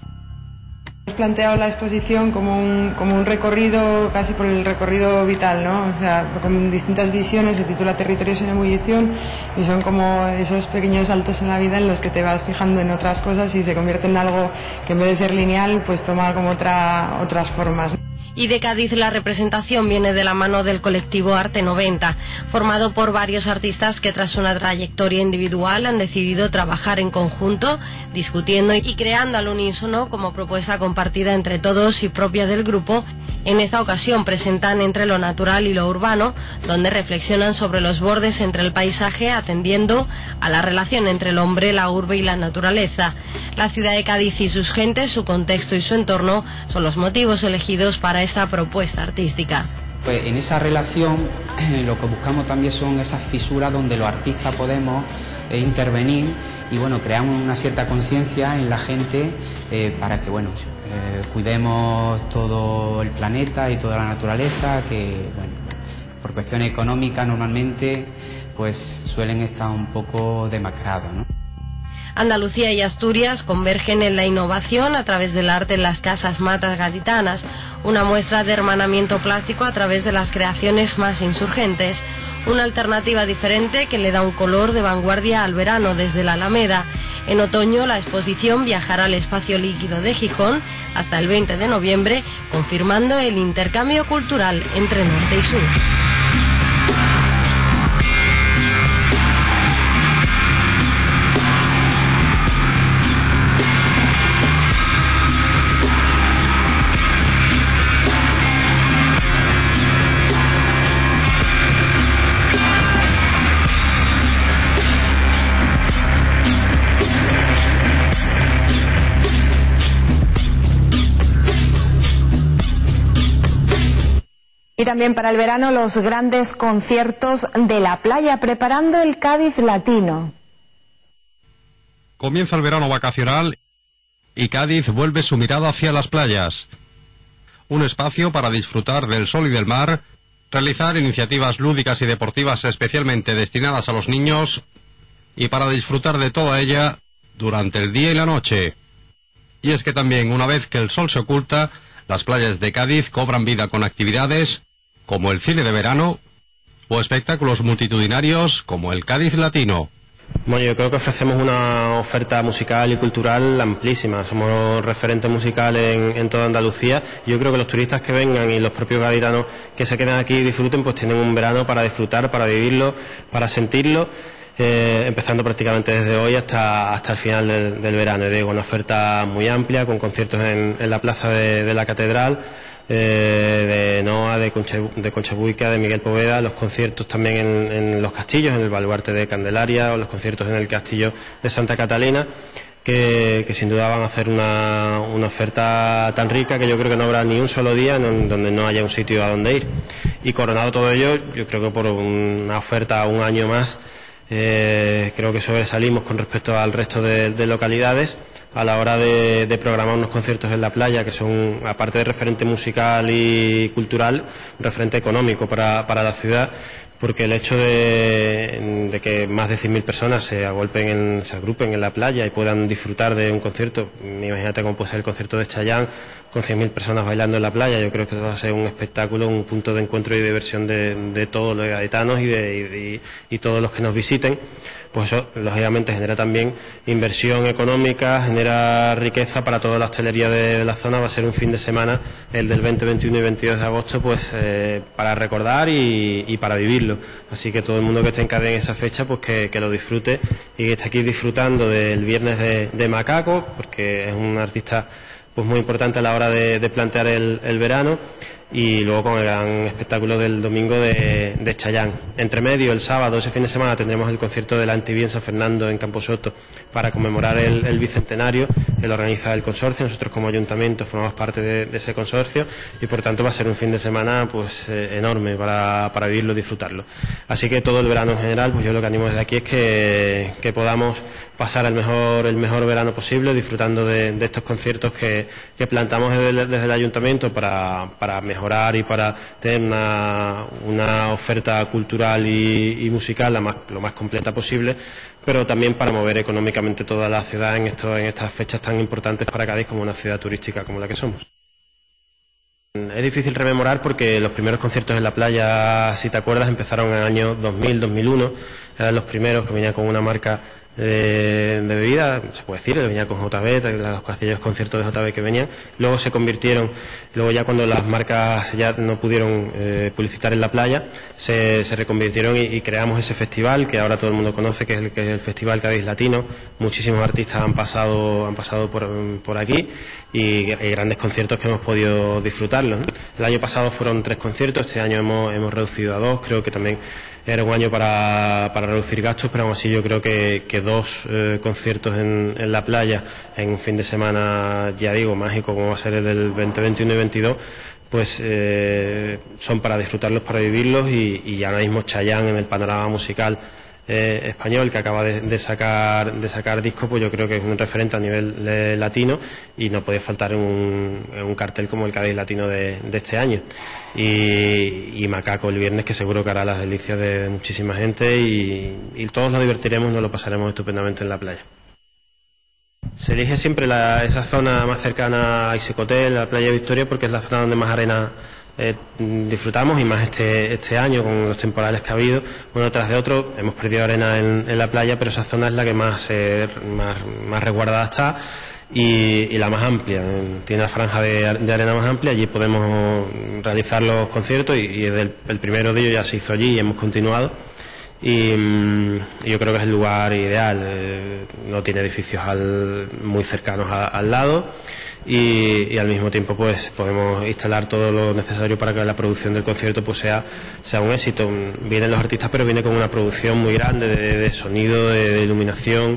Hemos planteado la exposición como un, como un recorrido, casi por el recorrido vital, ¿no? O sea, con distintas visiones. Se titula Territorios en ebullición y son como esos pequeños saltos en la vida en los que te vas fijando en otras cosas y se convierte en algo que en vez de ser lineal, pues toma como otra, otras formas. Y de Cádiz la representación viene de la mano del colectivo Arte noventa, formado por varios artistas que tras una trayectoria individual han decidido trabajar en conjunto, discutiendo y creando al unísono como propuesta compartida entre todos y propia del grupo. En esta ocasión presentan Entre lo natural y lo urbano, donde reflexionan sobre los bordes entre el paisaje, atendiendo a la relación entre el hombre, la urbe y la naturaleza. La ciudad de Cádiz y sus gentes, su contexto y su entorno son los motivos elegidos para esta propuesta artística. Pues en esa relación eh, lo que buscamos también son esas fisuras donde los artistas podemos eh, intervenir y bueno, creamos una cierta conciencia en la gente eh, para que bueno, eh, cuidemos todo el planeta y toda la naturaleza, que bueno, por cuestiones económicas normalmente pues suelen estar un poco demacrados, ¿no? Andalucía y Asturias convergen en la innovación a través del arte en las casas matas gaditanas, una muestra de hermanamiento plástico a través de las creaciones más insurgentes, una alternativa diferente que le da un color de vanguardia al verano desde la Alameda. En otoño la exposición viajará al espacio líquido de Gijón hasta el veinte de noviembre, confirmando el intercambio cultural entre norte y sur. Y también para el verano los grandes conciertos de la playa, preparando el Cádiz Latino. Comienza el verano vacacional y Cádiz vuelve su mirada hacia las playas. Un espacio para disfrutar del sol y del mar realizar iniciativas lúdicas y deportivas especialmente destinadas a los niños y para disfrutar de toda ella durante el día y la noche. Y es que también, una vez que el sol se oculta, las playas de Cádiz cobran vida con actividades como el cine de verano o espectáculos multitudinarios como el Cádiz Latino. Bueno, yo creo que ofrecemos una oferta musical y cultural amplísima. Somos referentes musicales en, en toda Andalucía. Yo creo que los turistas que vengan y los propios gaditanos que se quedan aquí y disfruten, pues tienen un verano para disfrutar, para vivirlo, para sentirlo. Eh, empezando prácticamente desde hoy hasta hasta el final del, del verano. Digo, una oferta muy amplia, con conciertos en, en la plaza de, de la Catedral, eh, de Noa, de, Conche, de Conchebuica, de Miguel Poveda, los conciertos también en, en los castillos, en el baluarte de Candelaria, o los conciertos en el castillo de Santa Catalina, que, que sin duda van a hacer una, una oferta tan rica que yo creo que no habrá ni un solo día en donde no haya un sitio a donde ir. Y coronado todo ello, yo creo que por una oferta un año más, Eh, creo que sobresalimos con respecto al resto de, de localidades a la hora de, de programar unos conciertos en la playa que son, aparte de referente musical y cultural, un referente económico para, para la ciudad, porque el hecho de, de que más de cien mil personas se agolpen, en, se agrupen en la playa y puedan disfrutar de un concierto, imagínate cómo puede ser el concierto de Chayanne con cien mil personas bailando en la playa. Yo creo que va a ser un espectáculo, un punto de encuentro y diversión de, de todos los gaditanos y, de, y, de, y todos los que nos visiten. Pues eso, lógicamente, genera también inversión económica, genera riqueza para toda la hostelería de la zona. Va a ser un fin de semana, el del veinte, veintiuno y veintidós de agosto, pues eh, para recordar y, y para vivirlo. Así que todo el mundo que esté en Cádiz en esa fecha, pues que, que lo disfrute y que esté aquí disfrutando del Viernes de, de Macaco, porque es un artista pues muy importante a la hora de, de plantear el, el verano, y luego con el gran espectáculo del domingo de, de Chayanne. Entre medio, el sábado, ese fin de semana, tendremos el concierto de la M T V en San Fernando, en Camposoto, para conmemorar el, el bicentenario que lo organiza el consorcio. Nosotros como ayuntamiento formamos parte de, de ese consorcio y por tanto va a ser un fin de semana pues eh, enorme para, para vivirlo y disfrutarlo. Así que todo el verano en general, pues yo lo que animo desde aquí es que, que podamos pasar el mejor, el mejor verano posible disfrutando de, de estos conciertos que, que plantamos desde el, desde el ayuntamiento para, para mejorar y para tener una, una oferta cultural y, y musical la más, lo más completa posible, pero también para mover económicamente toda la ciudad en, esto, en estas fechas tan importantes para Cádiz como una ciudad turística como la que somos. Es difícil rememorar porque los primeros conciertos en la playa, si te acuerdas, empezaron en el año dos mil, dos mil uno, eran los primeros que venían con una marca de, de bebida, se puede decir, venía con J B, los aquellos conciertos de J B que venían, luego se convirtieron, luego ya cuando las marcas ya no pudieron eh, publicitar en la playa, se, se reconvirtieron y, y creamos ese festival que ahora todo el mundo conoce, que es el, que es el Festival Cádiz Latino. Muchísimos artistas han pasado, han pasado por, por aquí y hay grandes conciertos que hemos podido disfrutarlos, ¿no? El año pasado fueron tres conciertos, este año hemos, hemos reducido a dos, creo que también era un año para, para reducir gastos, pero aún así yo creo que, que dos eh, conciertos en, en la playa en un fin de semana, ya digo, mágico como va a ser el del veinte, veintiuno y veintidós, pues eh, son para disfrutarlos, para vivirlos, y, y ahora mismo Chayanne en el panorama musical eh, español, que acaba de, de sacar de sacar disco, pues yo creo que es un referente a nivel eh, latino y no puede faltar un, un cartel como el Cádiz Latino de, de este año. Y, y Macaco el viernes, que seguro que hará las delicias de muchísima gente y, y todos nos divertiremos y nos lo pasaremos estupendamente en la playa. Se elige siempre la, esa zona más cercana a Isecotel, la playa de Victoria, porque es la zona donde más arena eh, disfrutamos, y más este, este año con los temporales que ha habido, uno tras de otro. Hemos perdido arena en, en la playa, pero esa zona es la que más, eh, más, más resguardada está y, y la más amplia. Tiene la franja de, de arena más amplia, allí podemos realizar los conciertos y, y el, el primero de ellos ya se hizo allí y hemos continuado. Y, y yo creo que es el lugar ideal, eh, no tiene edificios al, muy cercanos a, al lado y, y al mismo tiempo pues podemos instalar todo lo necesario para que la producción del concierto pues sea, sea un éxito. Vienen los artistas, pero viene con una producción muy grande de, de sonido, de, de iluminación,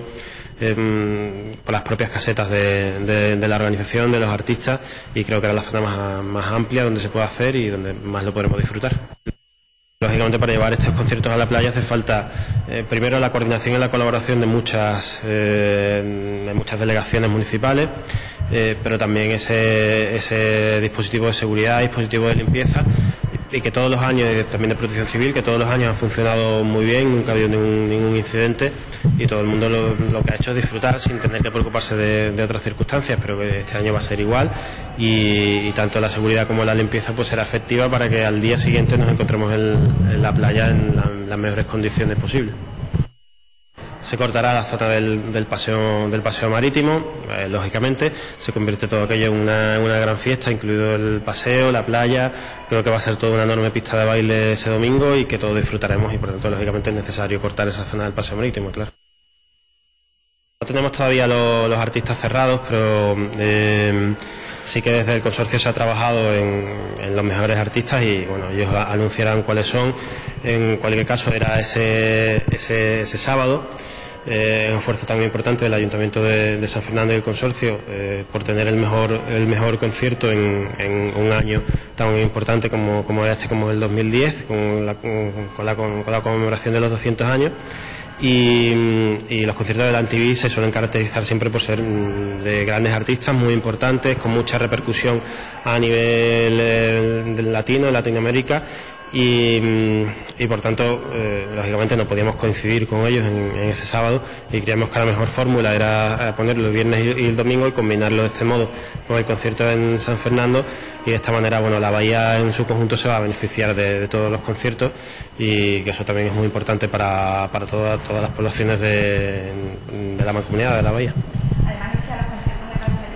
eh, por las propias casetas de, de, de la organización, de los artistas, y creo que era la zona más, más amplia donde se puede hacer y donde más lo podremos disfrutar. Lógicamente, para llevar estos conciertos a la playa hace falta eh, primero la coordinación y la colaboración de muchas eh, de muchas delegaciones municipales, eh, pero también ese, ese dispositivo de seguridad, dispositivo de limpieza y que todos los años, también de Protección Civil, que todos los años han funcionado muy bien, nunca ha habido ningún, ningún incidente y todo el mundo lo, lo que ha hecho es disfrutar sin tener que preocuparse de, de otras circunstancias, pero que este año va a ser igual y, y tanto la seguridad como la limpieza pues será efectiva para que al día siguiente nos encontremos en, en la playa en, la, en las mejores condiciones posibles. Se cortará la zona del, del paseo del paseo marítimo, eh, lógicamente, se convierte todo aquello en una, una gran fiesta, incluido el paseo, la playa. Creo que va a ser toda una enorme pista de baile ese domingo y que todos disfrutaremos y por tanto lógicamente es necesario cortar esa zona del paseo marítimo, claro. No tenemos todavía lo, los artistas cerrados, pero eh, sí que desde el consorcio se ha trabajado en, en los mejores artistas y bueno, ellos anunciarán cuáles son. En cualquier caso era ese, ese, ese sábado. Eh, es un esfuerzo tan importante del Ayuntamiento de, de San Fernando y el consorcio eh, por tener el mejor el mejor concierto en, en un año tan importante como, como este, como el dos mil diez, con la, con, con, la, con la conmemoración de los doscientos años. Y, y los conciertos de la M T V se suelen caracterizar siempre por ser de grandes artistas muy importantes, con mucha repercusión a nivel eh, latino, en Latinoamérica. Y, y por tanto, eh, lógicamente no podíamos coincidir con ellos en, en ese sábado y creíamos que la mejor fórmula era ponerlo el viernes y el domingo y combinarlo de este modo con el concierto en San Fernando y de esta manera, bueno, la bahía en su conjunto se va a beneficiar de, de todos los conciertos y que eso también es muy importante para, para toda, todas las poblaciones de, de la mancomunidad de la bahía. Además es que a los conciertos de Cádiz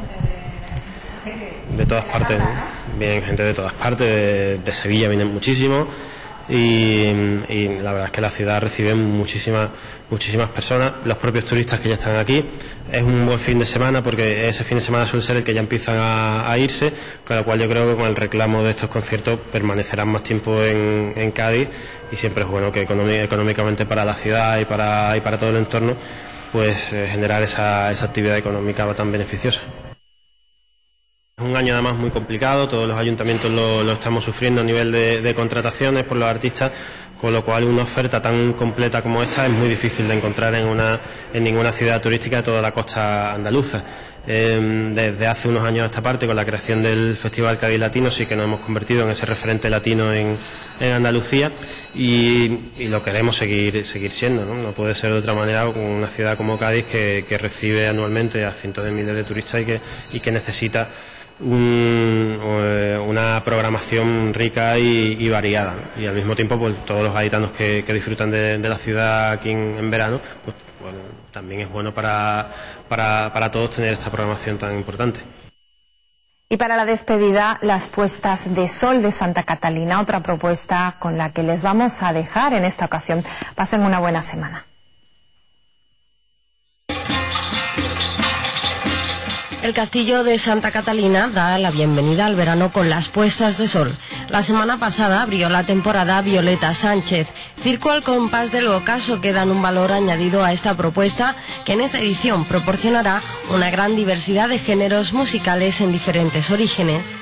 viene gente de, de todas partes, ¿no? Vienen gente de todas partes, de, de Sevilla vienen muchísimos y, y la verdad es que la ciudad recibe muchísimas muchísimas personas, los propios turistas que ya están aquí. Es un buen fin de semana porque ese fin de semana suele ser el que ya empiezan a, a irse, con lo cual yo creo que con el reclamo de estos conciertos permanecerán más tiempo en, en Cádiz y siempre es bueno que económicamente para la ciudad y para, y para todo el entorno pues eh, generar esa, esa actividad económica tan beneficiosa. Es un año además muy complicado, todos los ayuntamientos lo, lo estamos sufriendo a nivel de, de contrataciones por los artistas, con lo cual una oferta tan completa como esta es muy difícil de encontrar en, una, en ninguna ciudad turística de toda la costa andaluza. Eh, desde hace unos años a esta parte, con la creación del Festival Cádiz Latino, sí que nos hemos convertido en ese referente latino en, en Andalucía y, y lo queremos seguir seguir siendo, ¿no? No puede ser de otra manera con una ciudad como Cádiz que, que recibe anualmente a cientos de miles de turistas y que, y que necesita Un, una programación rica y, y variada, ¿no? Y al mismo tiempo pues todos los gaditanos que, que disfrutan de, de la ciudad aquí en, en verano pues bueno, también es bueno para, para, para todos tener esta programación tan importante. Y para la despedida, las puestas de sol de Santa Catalina, otra propuesta con la que les vamos a dejar en esta ocasión. Pasen una buena semana. El castillo de Santa Catalina da la bienvenida al verano con las puestas de sol. La semana pasada abrió la temporada Violeta Sánchez, circo al compás del ocaso que dan un valor añadido a esta propuesta que en esta edición proporcionará una gran diversidad de géneros musicales en diferentes orígenes.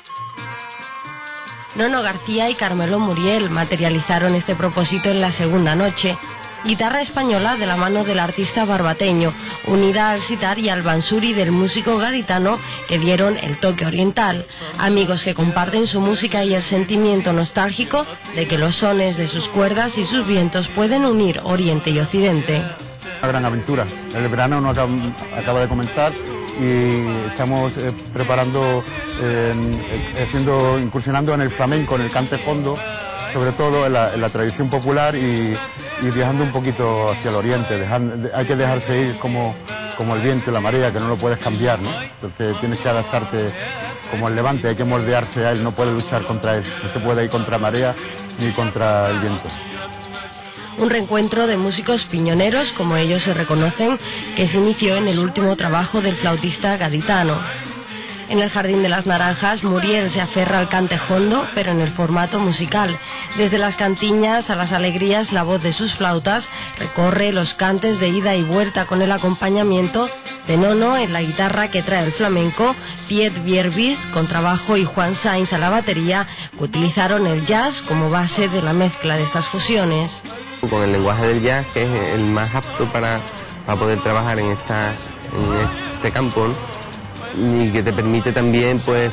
Nono García y Carmelo Muriel materializaron este propósito en la segunda noche. Guitarra española de la mano del artista barbateño, unida al sitar y al bansuri del músico gaditano que dieron el toque oriental. Amigos que comparten su música y el sentimiento nostálgico de que los sones de sus cuerdas y sus vientos pueden unir Oriente y Occidente. Una gran aventura. El verano no acaba, acaba de comenzar y estamos eh, preparando, eh, haciendo, incursionando en el flamenco, en el cante fondo, sobre todo en la, en la tradición popular y, y viajando un poquito hacia el oriente. Dejando, hay que dejarse ir como, como el viento y la marea, que no lo puedes cambiar, ¿no? Entonces tienes que adaptarte como el levante, hay que moldearse a él, no puedes luchar contra él, no se puede ir contra marea ni contra el viento. Un reencuentro de músicos piñoneros, como ellos se reconocen, que se inició en el último trabajo del flautista gaditano. En el Jardín de las Naranjas, Muriel se aferra al cante jondo, pero en el formato musical. Desde las cantiñas a las alegrías, la voz de sus flautas recorre los cantes de ida y vuelta con el acompañamiento de Nono en la guitarra que trae el flamenco, Piet Vierbis con trabajo y Juan Sainz a la batería, que utilizaron el jazz como base de la mezcla de estas fusiones. Con el lenguaje del jazz, que es el más apto para, para poder trabajar en, esta, en este campo, ¿no? Y que te permite también pues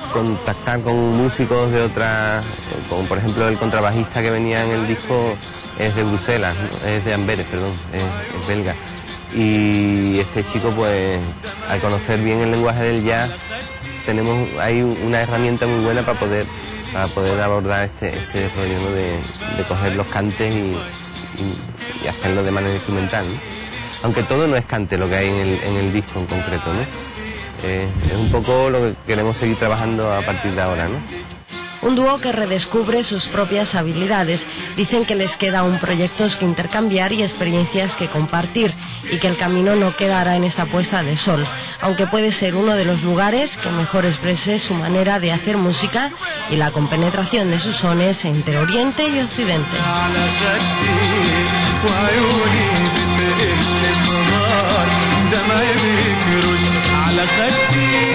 contactar con músicos de otras, como por ejemplo el contrabajista que venía en el disco es de Bruselas, ¿no? Es de Amberes, perdón, es, es belga. Y este chico, pues, al conocer bien el lenguaje del jazz, tenemos hay una herramienta muy buena para poder para poder abordar este este rollo, ¿no? de, de coger los cantes y, y, y hacerlo de manera instrumental, ¿no? Aunque todo no es cante lo que hay en el, en el disco en concreto, ¿no? Eh, es un poco lo que queremos seguir trabajando a partir de ahora, ¿no? Un dúo que redescubre sus propias habilidades. Dicen que les queda aún proyectos que intercambiar y experiencias que compartir, y que el camino no quedará en esta puesta de sol, aunque puede ser uno de los lugares que mejor exprese su manera de hacer música y la compenetración de sus sones entre Oriente y Occidente. على خدي